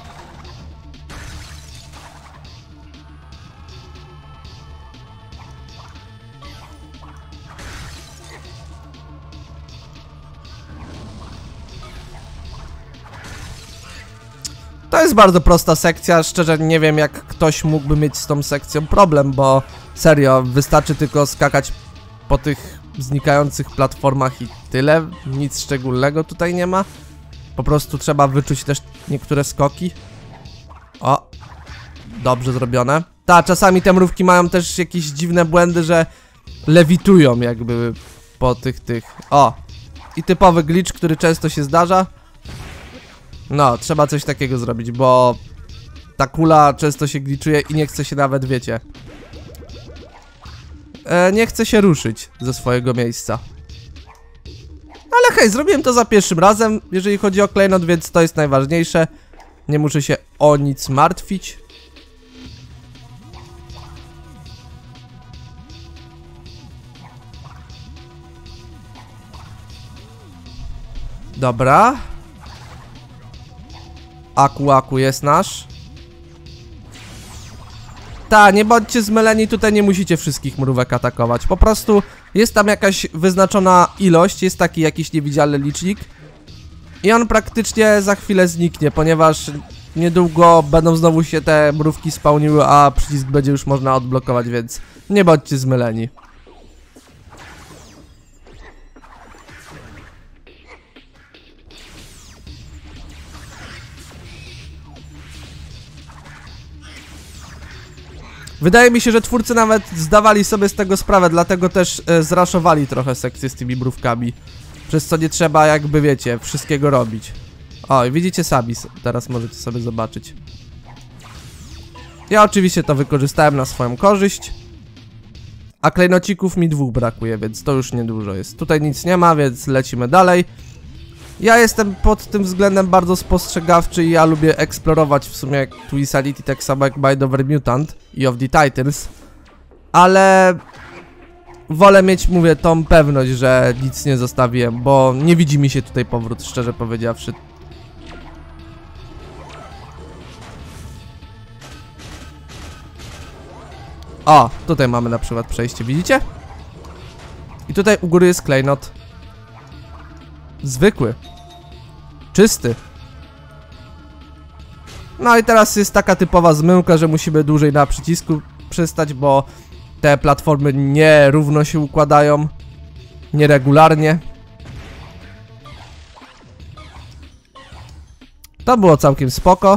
To jest bardzo prosta sekcja, szczerze nie wiem, jak ktoś mógłby mieć z tą sekcją problem, bo serio, wystarczy tylko skakać po tych znikających platformach i tyle. Nic szczególnego tutaj nie ma. Po prostu trzeba wyczuć też niektóre skoki. O, dobrze zrobione. Ta, czasami te mrówki mają też jakieś dziwne błędy, że lewitują jakby po tych. O, i typowy glitch, który często się zdarza. No, trzeba coś takiego zrobić, bo ta kula często się glitchuje i nie chce się nawet, wiecie, nie chce się ruszyć ze swojego miejsca. Ale hej, zrobiłem to za pierwszym razem, jeżeli chodzi o klejnot, więc to jest najważniejsze. Nie muszę się o nic martwić. Dobra. Aku jest nasz. Ta, nie bądźcie zmyleni, tutaj nie musicie wszystkich mrówek atakować. Po prostu jest tam jakaś wyznaczona ilość, jest taki jakiś niewidzialny licznik. I on praktycznie za chwilę zniknie, ponieważ niedługo będą znowu się te mrówki spawniły, a przycisk będzie już można odblokować, więc nie bądźcie zmyleni. Wydaje mi się, że twórcy nawet zdawali sobie z tego sprawę, dlatego też zraszowali trochę sekcję z tymi mrówkami. Przez co nie trzeba, jakby wiecie, wszystkiego robić. O, i widzicie sami, teraz możecie sobie zobaczyć. Ja oczywiście to wykorzystałem na swoją korzyść. A klejnocików mi 2 brakuje, więc to już niedużo jest. Tutaj nic nie ma, więc lecimy dalej. Ja jestem pod tym względem bardzo spostrzegawczy i ja lubię eksplorować w sumie Twisality tak samo jak Mind Over Mutant i of the Titans. Ale wolę mieć, mówię, tą pewność, że nic nie zostawiłem, bo nie widzi mi się tutaj powrót, szczerze powiedziawszy. O, tutaj mamy na przykład przejście, widzicie? I tutaj u góry jest klejnot. Zwykły. Czysty. No i teraz jest taka typowa zmyłka, że musimy dłużej na przycisku przystać, bo te platformy nierówno się układają. Nieregularnie. To było całkiem spoko.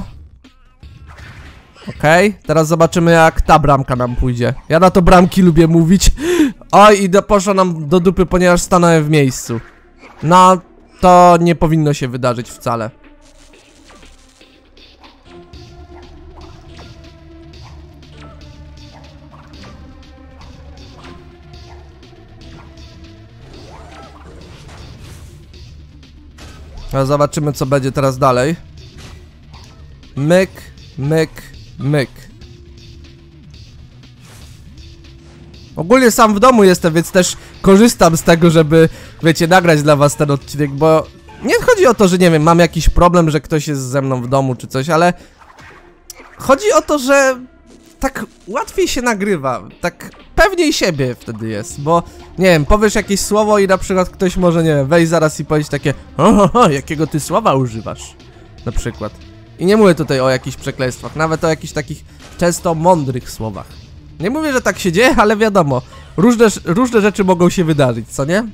Okej, teraz zobaczymy jak ta bramka nam pójdzie. Ja na to bramki lubię mówić. Oj, i poszło nam do dupy, ponieważ stanąłem w miejscu. No, to nie powinno się wydarzyć wcale. No, zobaczymy co będzie teraz dalej. Myk, myk, myk. Ogólnie sam w domu jestem, więc też korzystam z tego, żeby, wiecie, nagrać dla was ten odcinek, bo nie chodzi o to, że nie wiem, mam jakiś problem, że ktoś jest ze mną w domu czy coś, ale chodzi o to, że tak łatwiej się nagrywa, tak pewniej siebie wtedy jest, bo nie wiem, powiesz jakieś słowo i na przykład ktoś może, nie wiem, wejść zaraz i powiedzieć takie jakiego ty słowa używasz, na przykład. I nie mówię tutaj o jakichś przekleństwach, nawet o jakichś takich często mądrych słowach. Nie mówię, że tak się dzieje, ale wiadomo, różne rzeczy mogą się wydarzyć, co nie?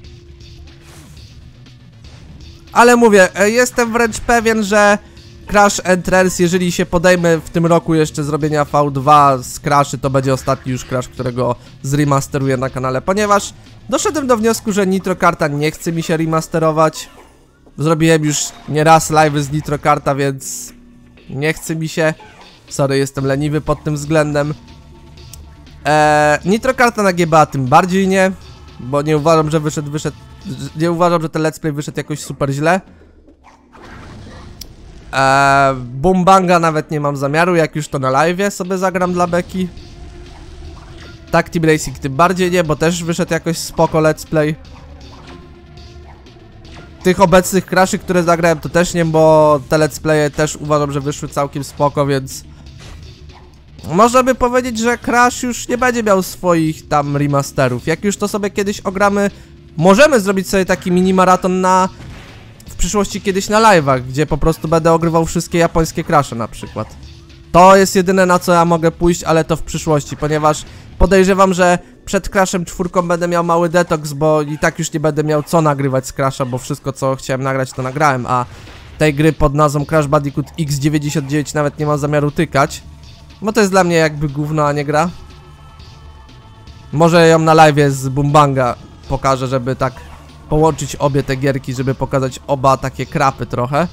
Ale mówię, jestem wręcz pewien, że Crash Entrance, jeżeli się podejmę w tym roku jeszcze zrobienia V2 z Crashy, to będzie ostatni już Crash, którego zremasteruję na kanale, ponieważ doszedłem do wniosku, że Nitro Karta nie chce mi się remasterować. Zrobiłem już nieraz live z Nitro Karta, więc nie chce mi się. Sorry, jestem leniwy pod tym względem. Nitro Karta na GBA tym bardziej nie, bo nie uważam, że nie uważam, że ten let's play wyszedł jakoś super źle. Boom Banga nawet nie mam zamiaru, jak już to na live'ie sobie zagram dla beki. Tak, Team Racing tym bardziej nie, bo też wyszedł jakoś spoko let's play. Tych obecnych Crashy, które zagrałem, to też nie, bo te let's playe też uważam, że wyszły całkiem spoko, więc można by powiedzieć, że Crash już nie będzie miał swoich tam remasterów. Jak już to sobie kiedyś ogramy, możemy zrobić sobie taki mini maraton w przyszłości kiedyś na live'ach, gdzie po prostu będę ogrywał wszystkie japońskie Crashe na przykład. To jest jedyne, na co ja mogę pójść, ale to w przyszłości, ponieważ podejrzewam, że przed Crashem 4 będę miał mały detoks, bo i tak już nie będę miał co nagrywać z Crasha, bo wszystko co chciałem nagrać to nagrałem, a tej gry pod nazwą Crash Bandicoot X99 nawet nie mam zamiaru tykać, bo to jest dla mnie jakby gówno, a nie gra. Może ją na live'ie z Boom Banga pokażę, żeby tak połączyć obie te gierki, żeby pokazać oba takie krapy trochę.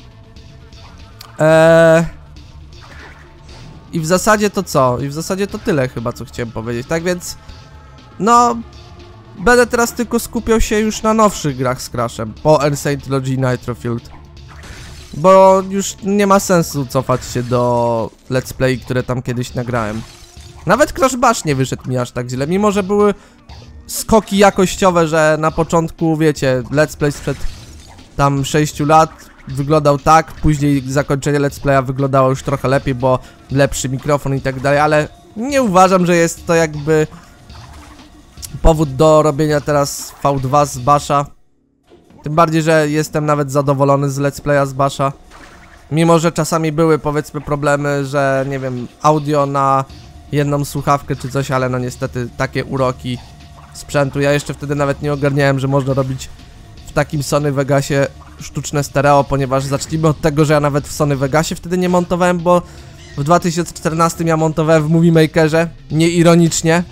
I w zasadzie to co? I w zasadzie to tyle chyba, co chciałem powiedzieć. Tak więc, no, będę teraz tylko skupiał się już na nowszych grach z Crashem, po Insane Trilogy Nitro Fueled. Bo już nie ma sensu cofać się do let's play, które tam kiedyś nagrałem. Nawet Crash Bash nie wyszedł mi aż tak źle, mimo że były skoki jakościowe, że na początku, wiecie, let's play sprzed tam 6 lat wyglądał tak, później zakończenie let's playa wyglądało już trochę lepiej, bo lepszy mikrofon i tak dalej, ale nie uważam, że jest to jakby powód do robienia teraz V2 z Basha. Tym bardziej, że jestem nawet zadowolony z let's playa z Basha. Mimo że czasami były, powiedzmy, problemy, że nie wiem, audio na jedną słuchawkę czy coś, ale no niestety takie uroki sprzętu. Ja jeszcze wtedy nawet nie ogarniałem, że można robić w takim Sony Vegasie sztuczne stereo, ponieważ zacznijmy od tego, że ja nawet w Sony Vegasie wtedy nie montowałem, bo w 2014 ja montowałem w Movie Makerze, nieironicznie.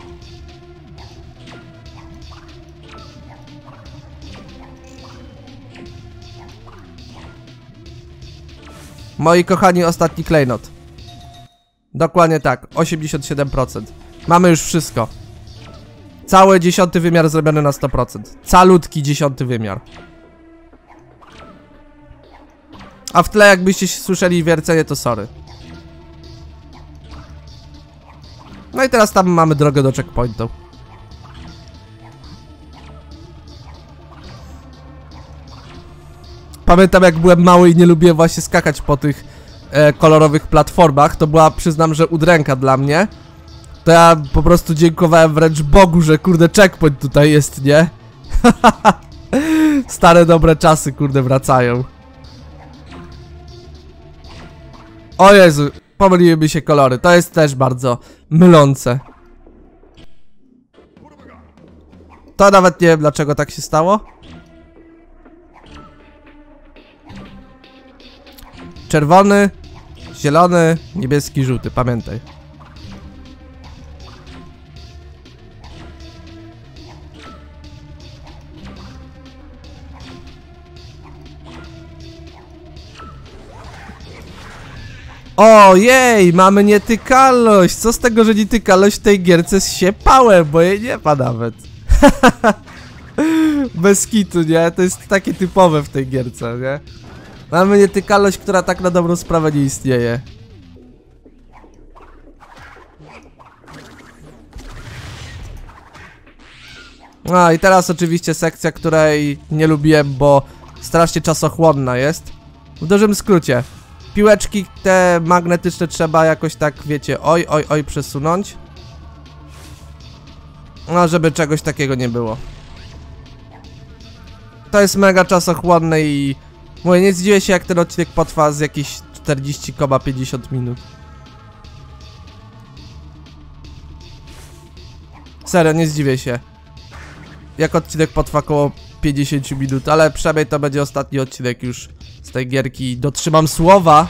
Moi kochani, ostatni klejnot. Dokładnie tak, 87%. Mamy już wszystko. Cały 10. wymiar zrobiony na 100%. Calutki 10. wymiar. A w tle jakbyście słyszeli wiercenie, to sorry. No i teraz tam mamy drogę do checkpointu. Pamiętam, jak byłem mały i nie lubiłem właśnie skakać po tych kolorowych platformach. To była, przyznam, że udręka dla mnie. To ja po prostu dziękowałem wręcz Bogu, że kurde checkpoint tutaj jest, nie? Stare dobre czasy kurde wracają. O Jezu, pomyliły mi się kolory, to jest też bardzo mylące. To nawet nie wiem dlaczego tak się stało. Czerwony, zielony, niebieski, żółty, pamiętaj. Ojej, mamy nietykalność! Co z tego, że nietykalność w tej gierce się pałem, bo jej nie ma nawet. Bez kitu, nie? To jest takie typowe w tej gierce, nie? Mamy nietykalność, która tak na dobrą sprawę nie istnieje. No i teraz oczywiście sekcja, której nie lubiłem, bo strasznie czasochłonna jest. W dużym skrócie. Piłeczki te magnetyczne trzeba jakoś tak, wiecie, oj przesunąć. No, żeby czegoś takiego nie było. To jest mega czasochłonne i... Mówię, nie zdziwię się jak ten odcinek potrwa z jakieś 40,50 minut. Serio, nie zdziwię się. Jak odcinek potrwa około 50 minut, ale przynajmniej to będzie ostatni odcinek już z tej gierki. Dotrzymam słowa.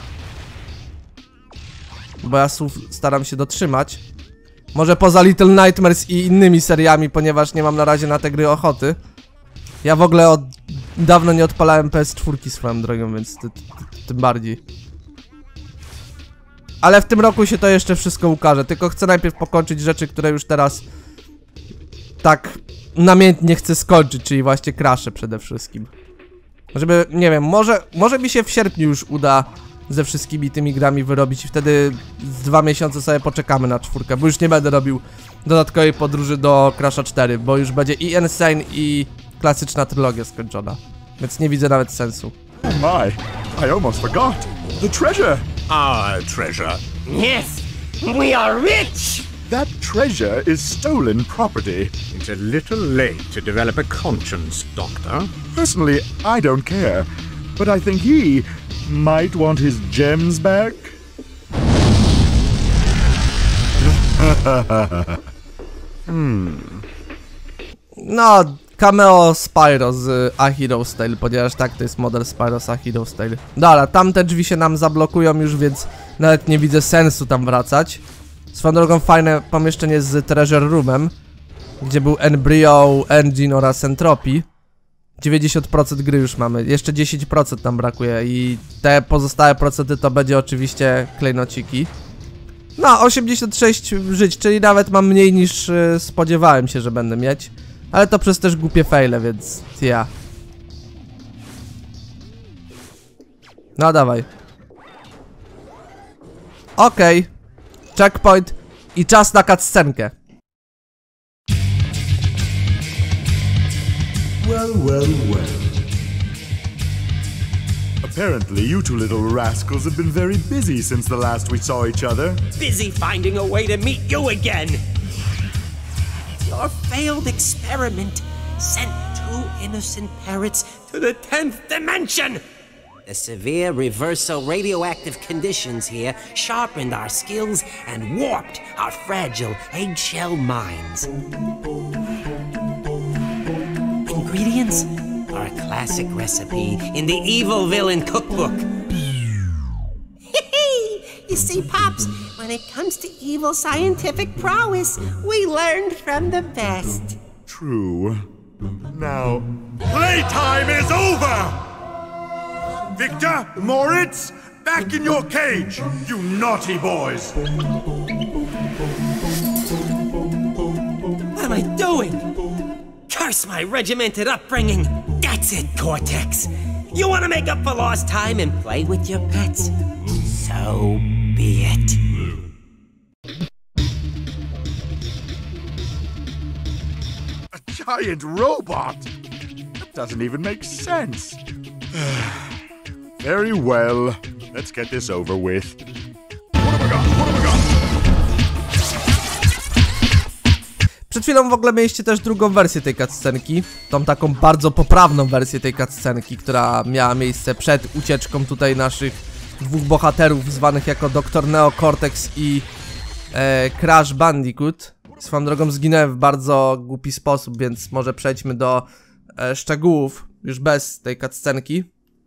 Bo ja słów staram się dotrzymać. Może poza Little Nightmares i innymi seriami, ponieważ nie mam na razie na te gry ochoty. Ja w ogóle od dawno nie odpalałem PS4 swoją drogą, więc tym bardziej. Ale w tym roku się to jeszcze wszystko ukaże, tylko chcę najpierw pokończyć rzeczy, które już teraz tak namiętnie chcę skończyć, czyli właśnie Crashe przede wszystkim. Żeby, nie wiem, może mi się w sierpniu już uda ze wszystkimi tymi grami wyrobić i wtedy z 2 miesiące sobie poczekamy na 4, bo już nie będę robił dodatkowej podróży do Crasha 4, bo już będzie i Insane i klasyczna trylogia skończona, więc nie widzę nawet sensu. Oh my, I almost forgot. The treasure. Our treasure. Yes, we are rich! That treasure is stolen property. It's a little late to develop a conscience, Doctor. Personally, I don't care, but I think he might want his gems back. No, cameo Spyro z A Hero's Tale, ponieważ tak, to jest model Spyro z A Hero's Tale. Dobra, tamte drzwi się nam zablokują już, więc nawet nie widzę sensu tam wracać. Swoją drogą fajne pomieszczenie z Treasure Roomem, gdzie był Embryo, Engine oraz Entropy. 90% gry już mamy, jeszcze 10% nam brakuje i te pozostałe procenty to będzie oczywiście klejnociki. No, 86 żyć, czyli nawet mam mniej niż spodziewałem się, że będę mieć. Ale to przez też głupie faile, więc ja. No dawaj. Okej. Checkpoint i czas na cutscenkę. Well, well, well. Apparently, you two little rascals have been very busy since the last we saw each other. Busy finding a way to meet you again. Your failed experiment sent 2 innocent parrots to the 10th dimension. The severe reversal radioactive conditions here sharpened our skills and warped our fragile eggshell minds. Ingredients are a classic recipe in the Evil Villain cookbook. You see, Pops, when it comes to evil scientific prowess, we learned from the best. True. Now, playtime is over! Victor, Moritz, back in your cage, you naughty boys! What am I doing? Curse my regimented upbringing! That's it, Cortex! You want to make up for lost time and play with your pets? So be it. A giant robot? That doesn't even make sense. Very well. Let's get this over with. What have I got? What have I got? Przed chwilą w ogóle mieliście też drugą wersję tej cutscenki. Tą taką bardzo poprawną wersję tej cutscenki, która miała miejsce przed ucieczką tutaj naszych dwóch bohaterów zwanych jako Dr. Neo Cortex i Crash Bandicoot. Swoją drogą zginąłem w bardzo głupi sposób, więc może przejdźmy do szczegółów już bez tej cutscenki.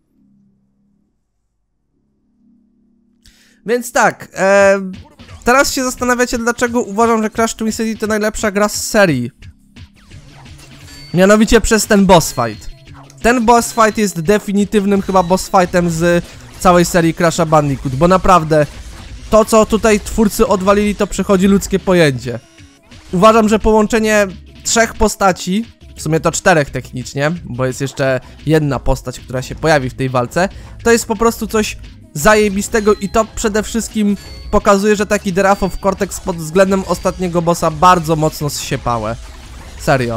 Więc tak, teraz się zastanawiacie, dlaczego uważam, że Crash Twin City to najlepsza gra z serii. Mianowicie przez ten boss fight. Ten boss fight jest definitywnym chyba boss fightem z całej serii Crasha Bandicoot, bo naprawdę to, co tutaj twórcy odwalili, to przechodzi ludzkie pojęcie. Uważam, że połączenie trzech postaci, w sumie to czterech technicznie, bo jest jeszcze jedna postać, która się pojawi w tej walce, to jest po prostu coś zajebistego i to przede wszystkim pokazuje, że taki The Wrath of Cortex pod względem ostatniego bossa bardzo mocno zsiepałe. Serio.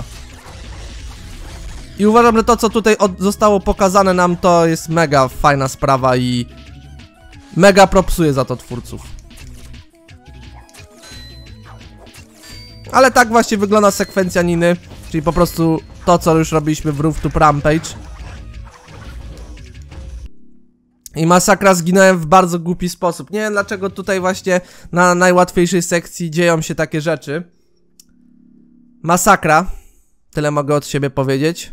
I uważam, że to, co tutaj zostało pokazane nam, to jest mega fajna sprawa i mega propsuję za to twórców. Ale tak właśnie wygląda sekwencja Niny, czyli po prostu to, co już robiliśmy w Roof to Rampage. I masakra, zginąłem w bardzo głupi sposób. Nie wiem, dlaczego tutaj właśnie na najłatwiejszej sekcji dzieją się takie rzeczy. Masakra. Tyle mogę od siebie powiedzieć.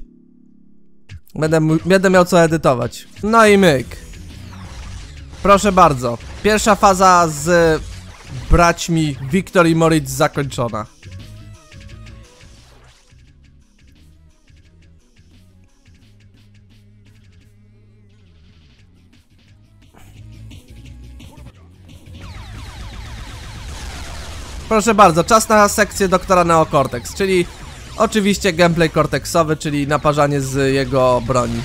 Będę miał co edytować. No i myk. Proszę bardzo. Pierwsza faza z braćmi Victor i Moritz zakończona. Proszę bardzo, czas na sekcję doktora Neo Cortex, czyli oczywiście gameplay cortexowy, czyli naparzanie z jego broni.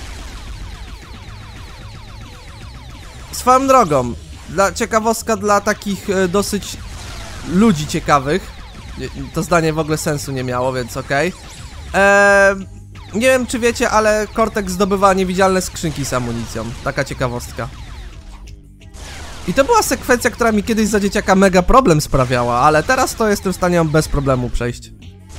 Swoją drogą, ciekawostka dla takich dosyć ludzi ciekawych. To zdanie w ogóle sensu nie miało, więc okej. Nie wiem, czy wiecie, ale Cortex zdobywa niewidzialne skrzynki z amunicją. Taka ciekawostka. I to była sekwencja, która mi kiedyś za dzieciaka mega problem sprawiała, ale teraz to jestem w stanie ją bez problemu przejść.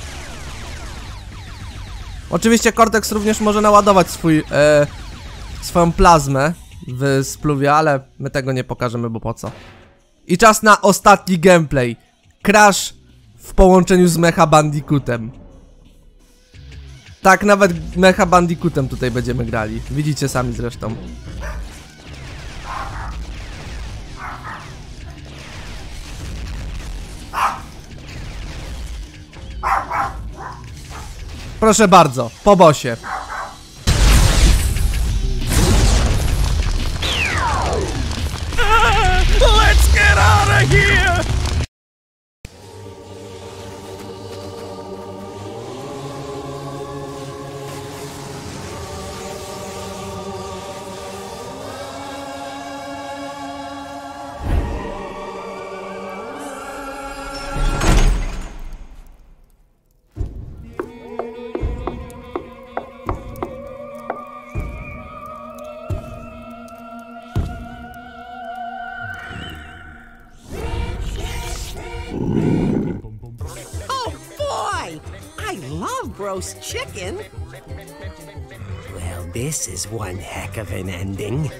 Oczywiście Cortex również może naładować swoją plazmę w spluwie, ale my tego nie pokażemy, bo po co. I czas na ostatni gameplay. Crash w połączeniu z Mecha Bandicootem. Tak, nawet Mecha Bandicootem tutaj będziemy grali. Widzicie sami zresztą. Proszę bardzo, po bossie. Let's get out of here! Oh boy! I love roast chicken. Well, this is one heck of an ending.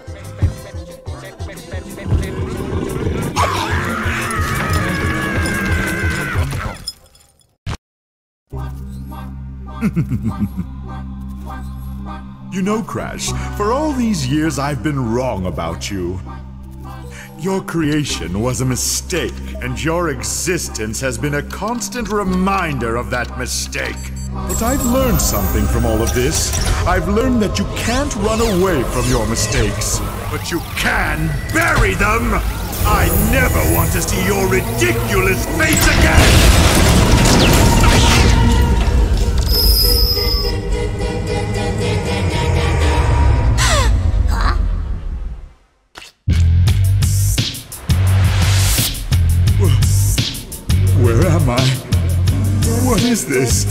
You know, Crash, for all these years I've been wrong about you. Your creation was a mistake, and your existence has been a constant reminder of that mistake. But I've learned something from all of this. I've learned that you can't run away from your mistakes, but you can bury them! I never want to see your ridiculous face again! Where am I? What is this?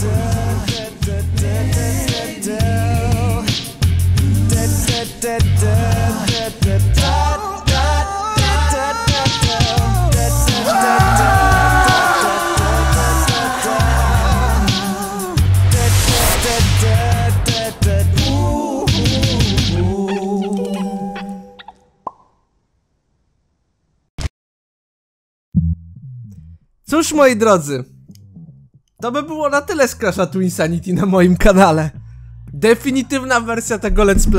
Cóż, moi drodzy, to by było na tyle z Crasha Twinsanity na moim kanale. Definitywna wersja tego let's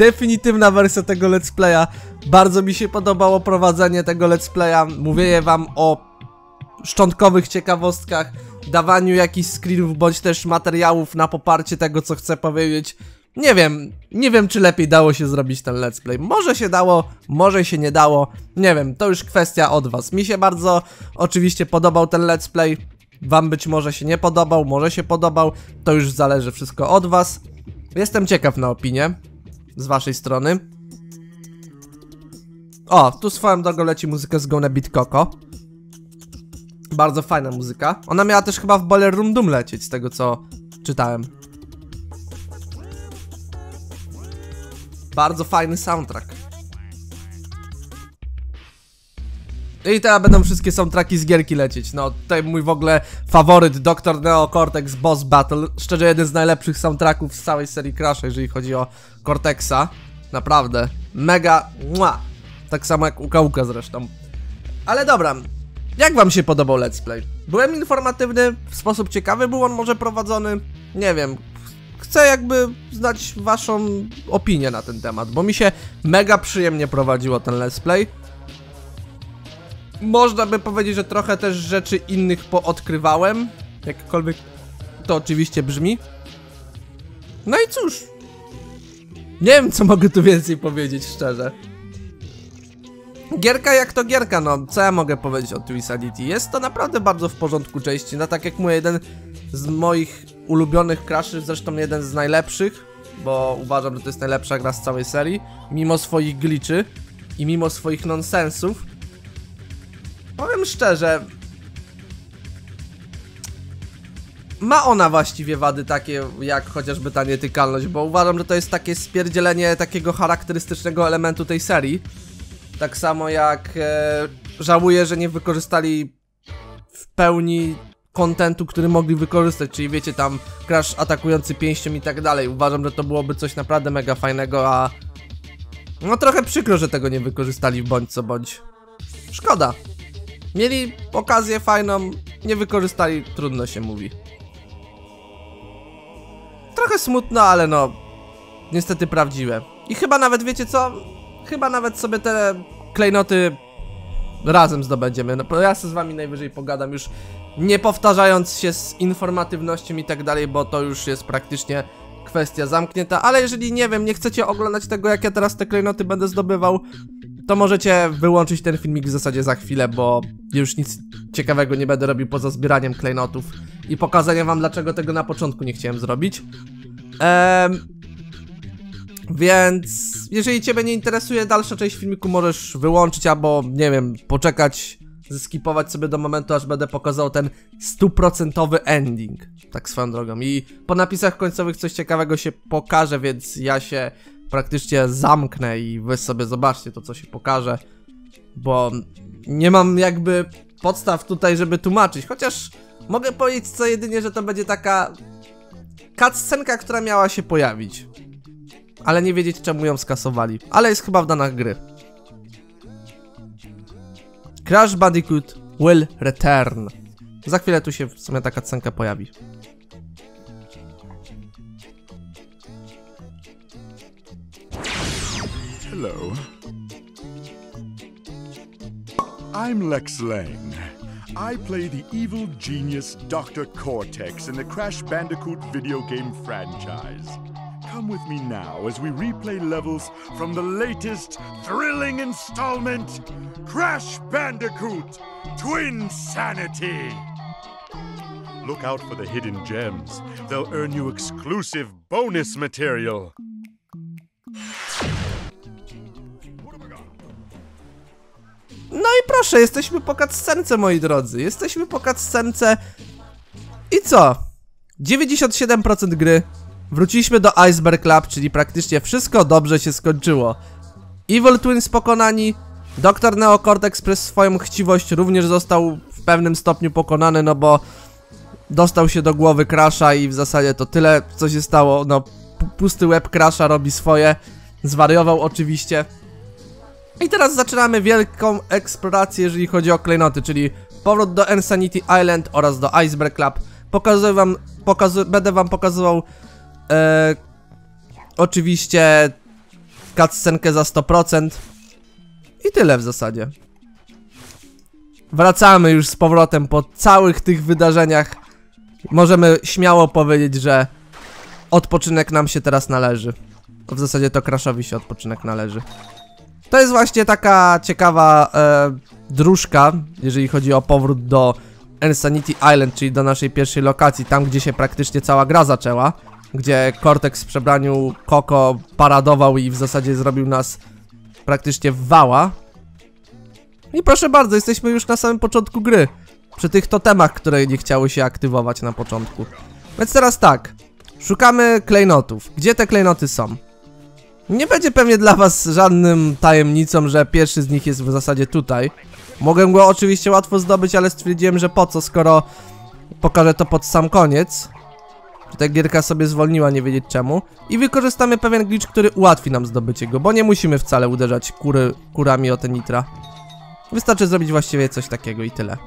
playa, bardzo mi się podobało prowadzenie tego let's playa, mówię wam o szczątkowych ciekawostkach, dawaniu jakichś screenów bądź też materiałów na poparcie tego, co chcę powiedzieć. Nie wiem czy lepiej dało się zrobić ten let's play, może się dało, może się nie dało, nie wiem, to już kwestia od was. Mi się bardzo oczywiście podobał ten let's play, wam być może się nie podobał, może się podobał, to już zależy wszystko od was. Jestem ciekaw na opinię z waszej strony. O, tu swoją drogą leci muzyka z Gonna Beat Coco. Bardzo fajna muzyka. Ona miała też chyba w Boiler Room Doom lecieć, z tego co czytałem. Bardzo fajny soundtrack. I teraz będą wszystkie soundtracki z gierki lecieć. No tutaj mój w ogóle faworyt Dr. Neo Cortex Boss Battle. Szczerze jeden z najlepszych soundtracków z całej serii Crasha, jeżeli chodzi o Cortexa. Naprawdę. Mega. Mua. Tak samo jak Uka zresztą. Ale dobra. Jak wam się podobał let's play? Byłem informatywny, w sposób ciekawy był on może prowadzony? Nie wiem. Chcę jakby znać waszą opinię na ten temat, bo mi się mega przyjemnie prowadziło ten let's play. Można by powiedzieć, że trochę też rzeczy innych poodkrywałem, jakkolwiek to oczywiście brzmi. No i cóż, nie wiem co mogę tu więcej powiedzieć szczerze. Gierka jak to gierka, no co ja mogę powiedzieć o Twinsanity? Jest to naprawdę bardzo w porządku części, no tak jak mówię, jeden z moich ulubionych Crashy, zresztą jeden z najlepszych, bo uważam, że to jest najlepsza gra z całej serii, mimo swoich glitchy i mimo swoich nonsensów. Powiem szczerze, ma ona właściwie wady takie jak chociażby ta nietykalność, bo uważam, że to jest takie spierdzielenie takiego charakterystycznego elementu tej serii. Tak samo jak żałuję, że nie wykorzystali w pełni kontentu, który mogli wykorzystać, czyli wiecie tam Crash atakujący pięścią i tak dalej. Uważam, że to byłoby coś naprawdę mega fajnego, a no trochę przykro, że tego nie wykorzystali bądź co bądź. Szkoda. Mieli okazję fajną, nie wykorzystali, trudno się mówi. Trochę smutno, ale no niestety prawdziwe. I chyba nawet, wiecie co? Chyba nawet sobie te klejnoty razem zdobędziemy. No ja z wami najwyżej pogadam już, nie powtarzając się z informatywnością i tak dalej, bo to już jest praktycznie kwestia zamknięta. Ale jeżeli, nie wiem, nie chcecie oglądać tego, jak ja teraz te klejnoty będę zdobywał, to możecie wyłączyć ten filmik w zasadzie za chwilę, bo już nic ciekawego nie będę robił poza zbieraniem klejnotów i pokazaniem wam, dlaczego tego na początku nie chciałem zrobić. Więc jeżeli ciebie nie interesuje dalsza część filmiku, możesz wyłączyć albo, nie wiem, poczekać, zeskipować sobie do momentu, aż będę pokazał ten 100% ending. Tak swoją drogą. I po napisach końcowych coś ciekawego się pokaże, więc ja się praktycznie zamknę i wy sobie zobaczcie to, co się pokaże. Bo nie mam jakby podstaw tutaj, żeby tłumaczyć. Chociaż mogę powiedzieć co jedynie, że to będzie taka cutscenka, która miała się pojawić. Ale nie wiedzieć czemu ją skasowali. Ale jest chyba w danach gry. Crash Bandicoot will return. Za chwilę tu się w sumie ta cutscenka pojawi. Hello. I'm Lex Lang. I play the evil genius Dr. Cortex in the Crash Bandicoot video game franchise. Come with me now as we replay levels from the latest thrilling installment, Crash Bandicoot Twinsanity. Look out for the hidden gems. They'll earn you exclusive bonus material. No i proszę, jesteśmy po cutscence, moi drodzy. Jesteśmy po cutscence. I co? 97% gry. Wróciliśmy do Iceberg Lab, czyli praktycznie wszystko dobrze się skończyło. Evil Twins pokonani. Dr. Neo Cortex przez swoją chciwość również został w pewnym stopniu pokonany, no bo dostał się do głowy Crasha i w zasadzie to tyle, co się stało. No, pusty łeb Crasha robi swoje. Zwariował oczywiście. I teraz zaczynamy wielką eksplorację, jeżeli chodzi o klejnoty, czyli powrót do Insanity Island oraz do Iceberg Club. Będę wam pokazywał oczywiście cutscenkę za 100% i tyle w zasadzie. Wracamy już z powrotem po całych tych wydarzeniach. Możemy śmiało powiedzieć, że odpoczynek nam się teraz należy. W zasadzie to Crashowi się odpoczynek należy. To jest właśnie taka ciekawa dróżka, jeżeli chodzi o powrót do Insanity Island, czyli do naszej pierwszej lokacji, tam gdzie się praktycznie cała gra zaczęła, gdzie Cortex w przebraniu Coco paradował i w zasadzie zrobił nas praktycznie w wała. I proszę bardzo, jesteśmy już na samym początku gry, przy tych totemach, które nie chciały się aktywować na początku. Więc teraz tak, szukamy klejnotów. Gdzie te klejnoty są? Nie będzie pewnie dla was żadnym tajemnicą, że pierwszy z nich jest w zasadzie tutaj. Mogę go oczywiście łatwo zdobyć, ale stwierdziłem, że po co, skoro pokażę to pod sam koniec. Tutaj gierka sobie zwolniła, nie wiedzieć czemu. I wykorzystamy pewien glitch, który ułatwi nam zdobycie go, bo nie musimy wcale uderzać kurami o te nitra. Wystarczy zrobić właściwie coś takiego i tyle.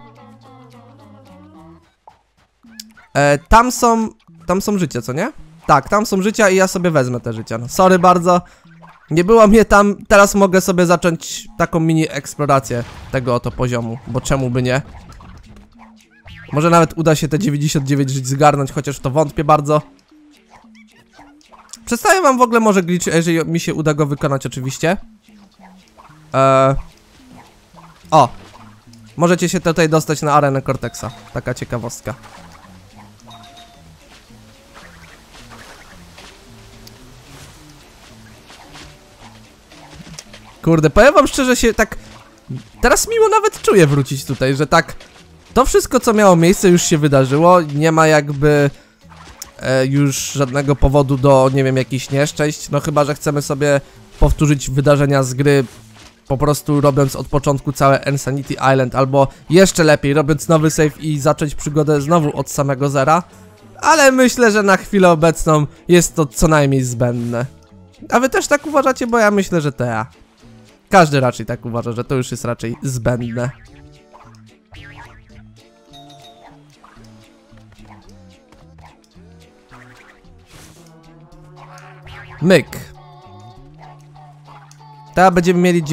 Tam są życia, co nie? Tak, tam są życia i ja sobie wezmę te życia. No, sorry bardzo. Nie było mnie tam. Teraz mogę sobie zacząć taką mini eksplorację tego oto poziomu, bo czemu by nie? Może nawet uda się te 99 żyć zgarnąć, chociaż w to wątpię bardzo. Przedstawię wam w ogóle może glitch, jeżeli mi się uda go wykonać oczywiście. O! Możecie się tutaj dostać na arenę Cortexa. Taka ciekawostka. Kurde, powiem wam szczerze, się tak teraz miło nawet czuję wrócić tutaj, że tak to wszystko, co miało miejsce, już się wydarzyło. Nie ma jakby już żadnego powodu do, nie wiem, jakichś nieszczęść. No chyba, że chcemy sobie powtórzyć wydarzenia z gry, po prostu robiąc od początku całe Insanity Island, albo jeszcze lepiej, robiąc nowy save i zacząć przygodę znowu od samego zera. Ale myślę, że na chwilę obecną jest to co najmniej zbędne. A wy też tak uważacie? Bo ja myślę, że to ja. Każdy raczej tak uważa, że to już jest raczej zbędne. Myk. Teraz będziemy mieli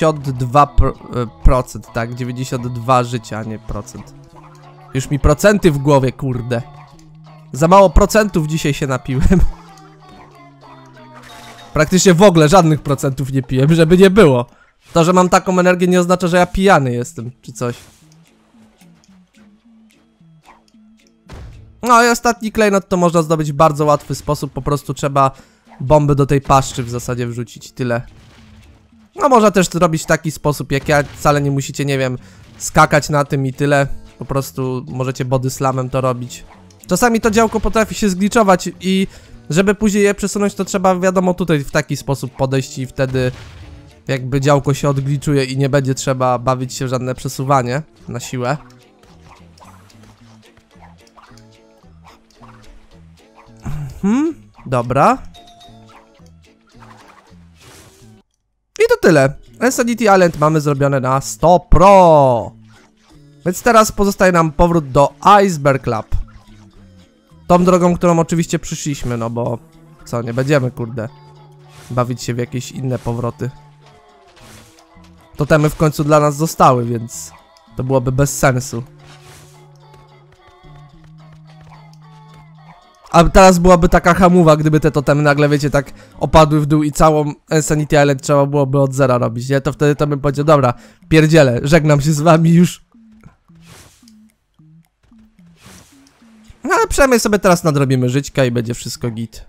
92%, tak, 92 życia, a nie procent. Już mi procenty w głowie, kurde. Za mało procentów dzisiaj się napiłem. Praktycznie w ogóle żadnych procentów nie piłem, żeby nie było. To, że mam taką energię, nie oznacza, że ja pijany jestem, czy coś. No i ostatni klejnot to można zdobyć w bardzo łatwy sposób. Po prostu trzeba bomby do tej paszczy w zasadzie wrzucić, tyle. No można też zrobić w taki sposób jak ja, wcale nie musicie, nie wiem, skakać na tym i tyle. Po prostu możecie body slamem to robić. Czasami to działko potrafi się zgliczować i żeby później je przesunąć, to trzeba, wiadomo, tutaj w taki sposób podejść i wtedy jakby działko się odgliczuje i nie będzie trzeba bawić się w żadne przesuwanie na siłę. Dobra. I to tyle. Insanity Island mamy zrobione na 100%. Więc teraz pozostaje nam powrót do Iceberg Club. Tą drogą, którą oczywiście przyszliśmy, no bo co, nie będziemy, kurde, bawić się w jakieś inne powroty. Totemy w końcu dla nas zostały, więc to byłoby bez sensu. A teraz byłaby taka hamuwa, gdyby te totemy nagle, wiecie, tak opadły w dół i całą Insanity Island trzeba byłoby od zera robić, nie? To wtedy to bym powiedział, dobra, pierdzielę, żegnam się z wami już. No ale przynajmniej sobie teraz nadrobimy żyćka i będzie wszystko git.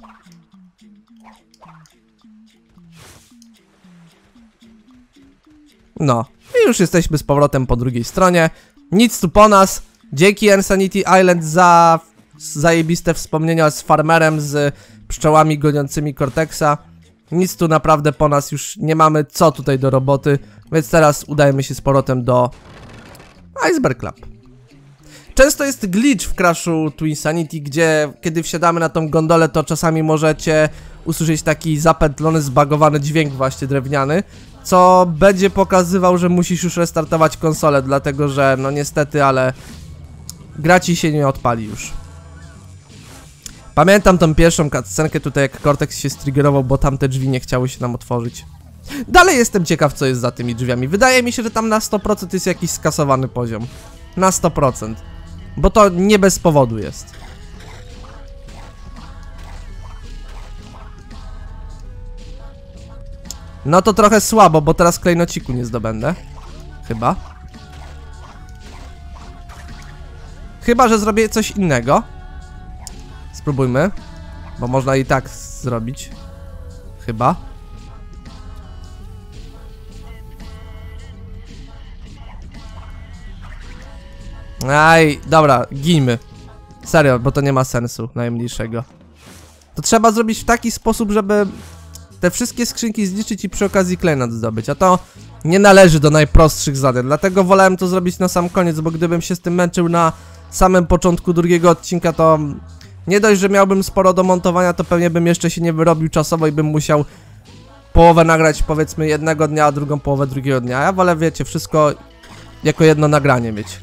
No, i już jesteśmy z powrotem po drugiej stronie. Nic tu po nas. Dzięki Insanity Island za zajebiste wspomnienia z farmerem, z pszczołami goniącymi Cortexa. Nic tu naprawdę po nas już nie mamy co tutaj do roboty, więc teraz udajemy się z powrotem do Iceberg Club. Często jest glitch w Crashu Twinsanity, gdzie kiedy wsiadamy na tą gondolę, to czasami możecie usłyszeć taki zapętlony, zbagowany dźwięk właśnie drewniany, co będzie pokazywał, że musisz już restartować konsolę, dlatego że no niestety, ale gra ci się nie odpali już. Pamiętam tą pierwszą cutscenkę tutaj, jak Cortex się striggerował, bo tamte drzwi nie chciały się nam otworzyć. Dalej jestem ciekaw, co jest za tymi drzwiami. Wydaje mi się, że tam na 100% jest jakiś skasowany poziom. Na 100%. Bo to nie bez powodu jest. No to trochę słabo, bo teraz klejnociku nie zdobędę. Chyba. Chyba, że zrobię coś innego. Spróbujmy. Bo można i tak zrobić. Chyba. Aj, dobra, ginmy. Serio, bo to nie ma sensu najmniejszego. To trzeba zrobić w taki sposób, żeby te wszystkie skrzynki zniszczyć i przy okazji klejnot zdobyć. A to nie należy do najprostszych zadań. Dlatego wolałem to zrobić na sam koniec, bo gdybym się z tym męczył na samym początku drugiego odcinka, to nie dość, że miałbym sporo do montowania, to pewnie bym jeszcze się nie wyrobił czasowo i bym musiał połowę nagrać powiedzmy jednego dnia, a drugą połowę drugiego dnia. Ja wolę, wiecie, wszystko jako jedno nagranie mieć.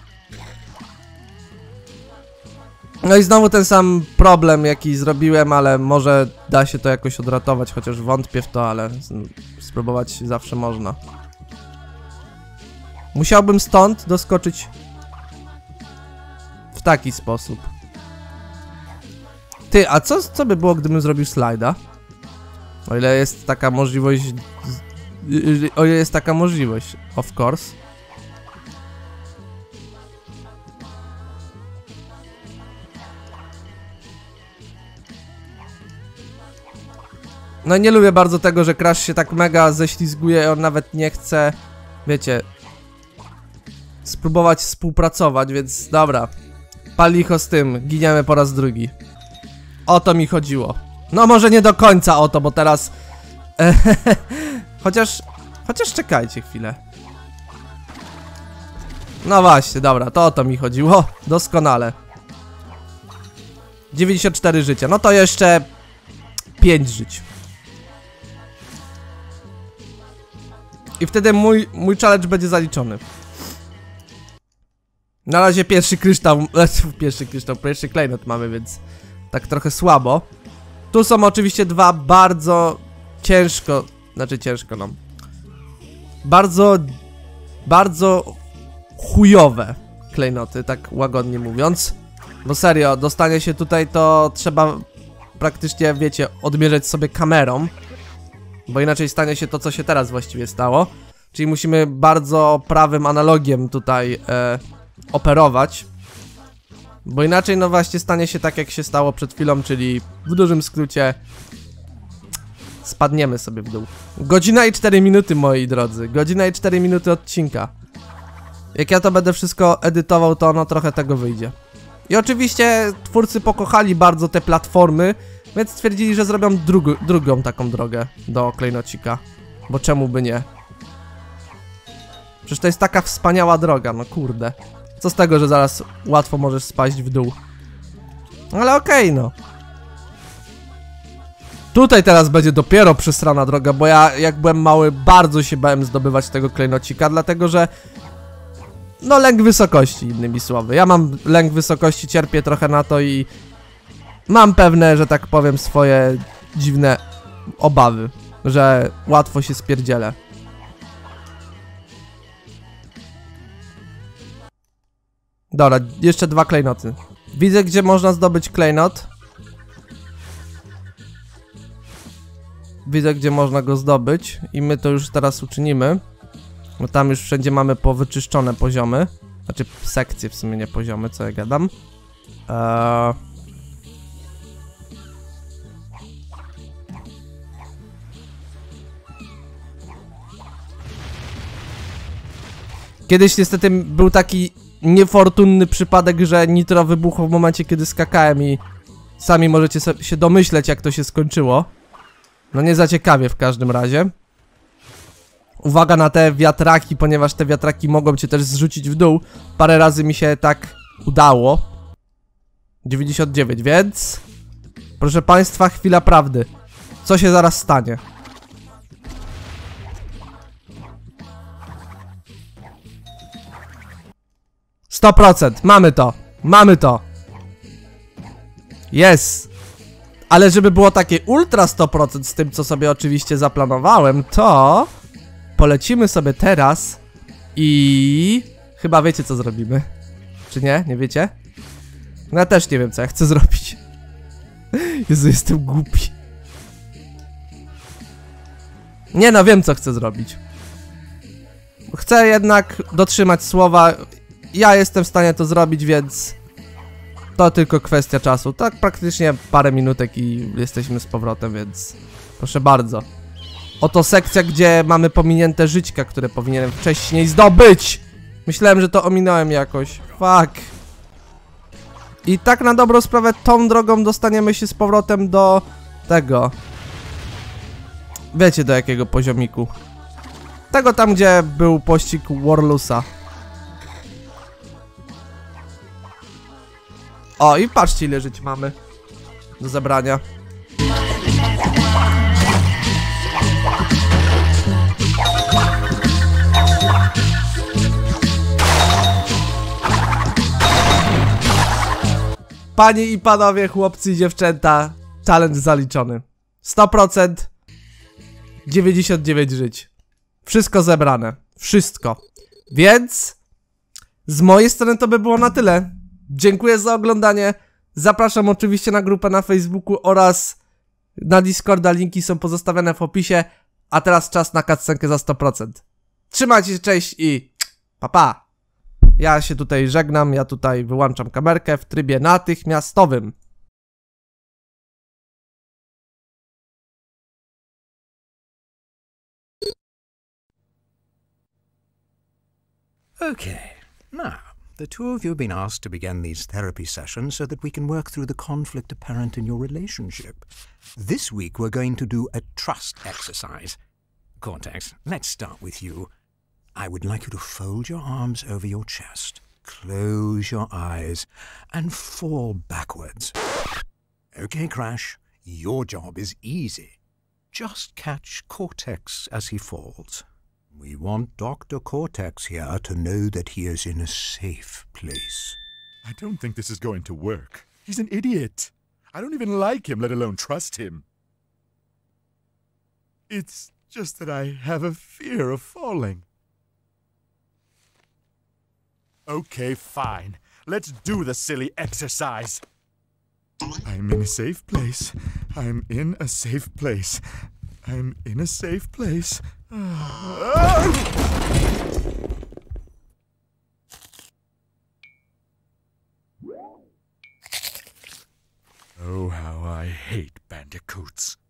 No i znowu ten sam problem, jaki zrobiłem, ale może da się to jakoś odratować, chociaż wątpię w to, ale spróbować zawsze można. Musiałbym stąd doskoczyć w taki sposób. Ty, a co by było, gdybym zrobił slajda? O ile jest taka możliwość... O ile jest taka możliwość, of course. No nie lubię bardzo tego, że Crash się tak mega ześlizguje, on nawet nie chce, wiecie, spróbować współpracować, więc dobra. Pal licho z tym, giniemy po raz drugi. O to mi chodziło. No może nie do końca o to, bo teraz... Chociaż czekajcie chwilę. No właśnie, dobra, to o to mi chodziło. Doskonale. 94 życia, no to jeszcze 5 żyć. I wtedy mój challenge będzie zaliczony. Na razie pierwszy klejnot mamy, więc tak trochę słabo. Tu są oczywiście dwa bardzo ciężko, no. Bardzo chujowe klejnoty, tak łagodnie mówiąc. Bo serio, dostanie się tutaj to trzeba praktycznie, wiecie, odmierzać sobie kamerą. Bo inaczej stanie się to, co się teraz właściwie stało. Czyli musimy bardzo prawym analogiem tutaj operować. Bo inaczej no właśnie stanie się tak, jak się stało przed chwilą, czyli w dużym skrócie spadniemy sobie w dół. Godzina i 4 minuty, moi drodzy. Godzina i 4 minuty odcinka. Jak ja to będę wszystko edytował, to no trochę tego wyjdzie. I oczywiście twórcy pokochali bardzo te platformy, więc stwierdzili, że zrobią drugą taką drogę do klejnocika. Bo czemu by nie? Przecież to jest taka wspaniała droga, no kurde. Co z tego, że zaraz łatwo możesz spaść w dół. Ale okej, no. Tutaj teraz będzie dopiero przesrana droga, bo ja jak byłem mały bardzo się bałem zdobywać tego klejnocika, dlatego że... No lęk wysokości, innymi słowy. Ja mam lęk wysokości, cierpię trochę na to i... Mam pewne, że tak powiem, swoje dziwne obawy, że łatwo się spierdzielę. Dobra, jeszcze 2 klejnoty. Widzę, gdzie można zdobyć klejnot. Widzę, gdzie można go zdobyć i my to już teraz uczynimy. Bo tam już wszędzie mamy powyczyszczone poziomy. Znaczy sekcje w sumie, nie poziomy, co ja gadam. Kiedyś niestety był taki niefortunny przypadek, że nitro wybuchło w momencie, kiedy skakałem i sami możecie się domyśleć, jak to się skończyło. No nie za ciekawie w każdym razie. Uwaga na te wiatraki, ponieważ te wiatraki mogą cię też zrzucić w dół. Parę razy mi się tak udało. 99, więc... Proszę państwa, chwila prawdy. Co się zaraz stanie? Mamy to! Mamy to! Jest! Ale żeby było takie ultra 100% z tym, co sobie oczywiście zaplanowałem, to... Polecimy sobie teraz i... Chyba wiecie, co zrobimy. Czy nie? Nie wiecie? No ja też nie wiem, co ja chcę zrobić. Jezu, jestem głupi. Nie no, wiem, co chcę zrobić. Chcę jednak dotrzymać słowa. Ja jestem w stanie to zrobić, więc... To tylko kwestia czasu. Tak praktycznie parę minutek i jesteśmy z powrotem, więc... Proszę bardzo. Oto sekcja, gdzie mamy pominięte żyćka, które powinienem wcześniej zdobyć. Myślałem, że to ominąłem jakoś. Fuck. I tak na dobrą sprawę tą drogą dostaniemy się z powrotem do tego. Wiecie do jakiego poziomiku. Tego tam, gdzie był pościg Warlusa. O, i patrzcie, ile żyć mamy do zebrania. Panie i panowie, chłopcy i dziewczęta, challenge zaliczony. 100%, 99 żyć. Wszystko zebrane. Wszystko. Więc z mojej strony to by było na tyle. Dziękuję za oglądanie. Zapraszam oczywiście na grupę na Facebooku oraz na Discorda. Linki są pozostawione w opisie. A teraz czas na cutscenkę za 100%. Trzymajcie się, cześć i pa pa. Ja się tutaj żegnam, ja tutaj wyłączam kamerkę w trybie natychmiastowym. Okay, now, the two of you have been asked to begin these therapy sessions so that we can work through the conflict apparent in your relationship. This week we're going to do a trust exercise. Cortex, let's start with you. I would like you to fold your arms over your chest, close your eyes, and fall backwards. Okay, Crash, your job is easy. Just catch Cortex as he falls. We want Dr. Cortex here to know that he is in a safe place. I don't think this is going to work. He's an idiot. I don't even like him, let alone trust him. It's just that I have a fear of falling. Okay, fine. Let's do the silly exercise. I'm in a safe place. I'm in a safe place. I'm in a safe place. Oh, how I hate bandicoots.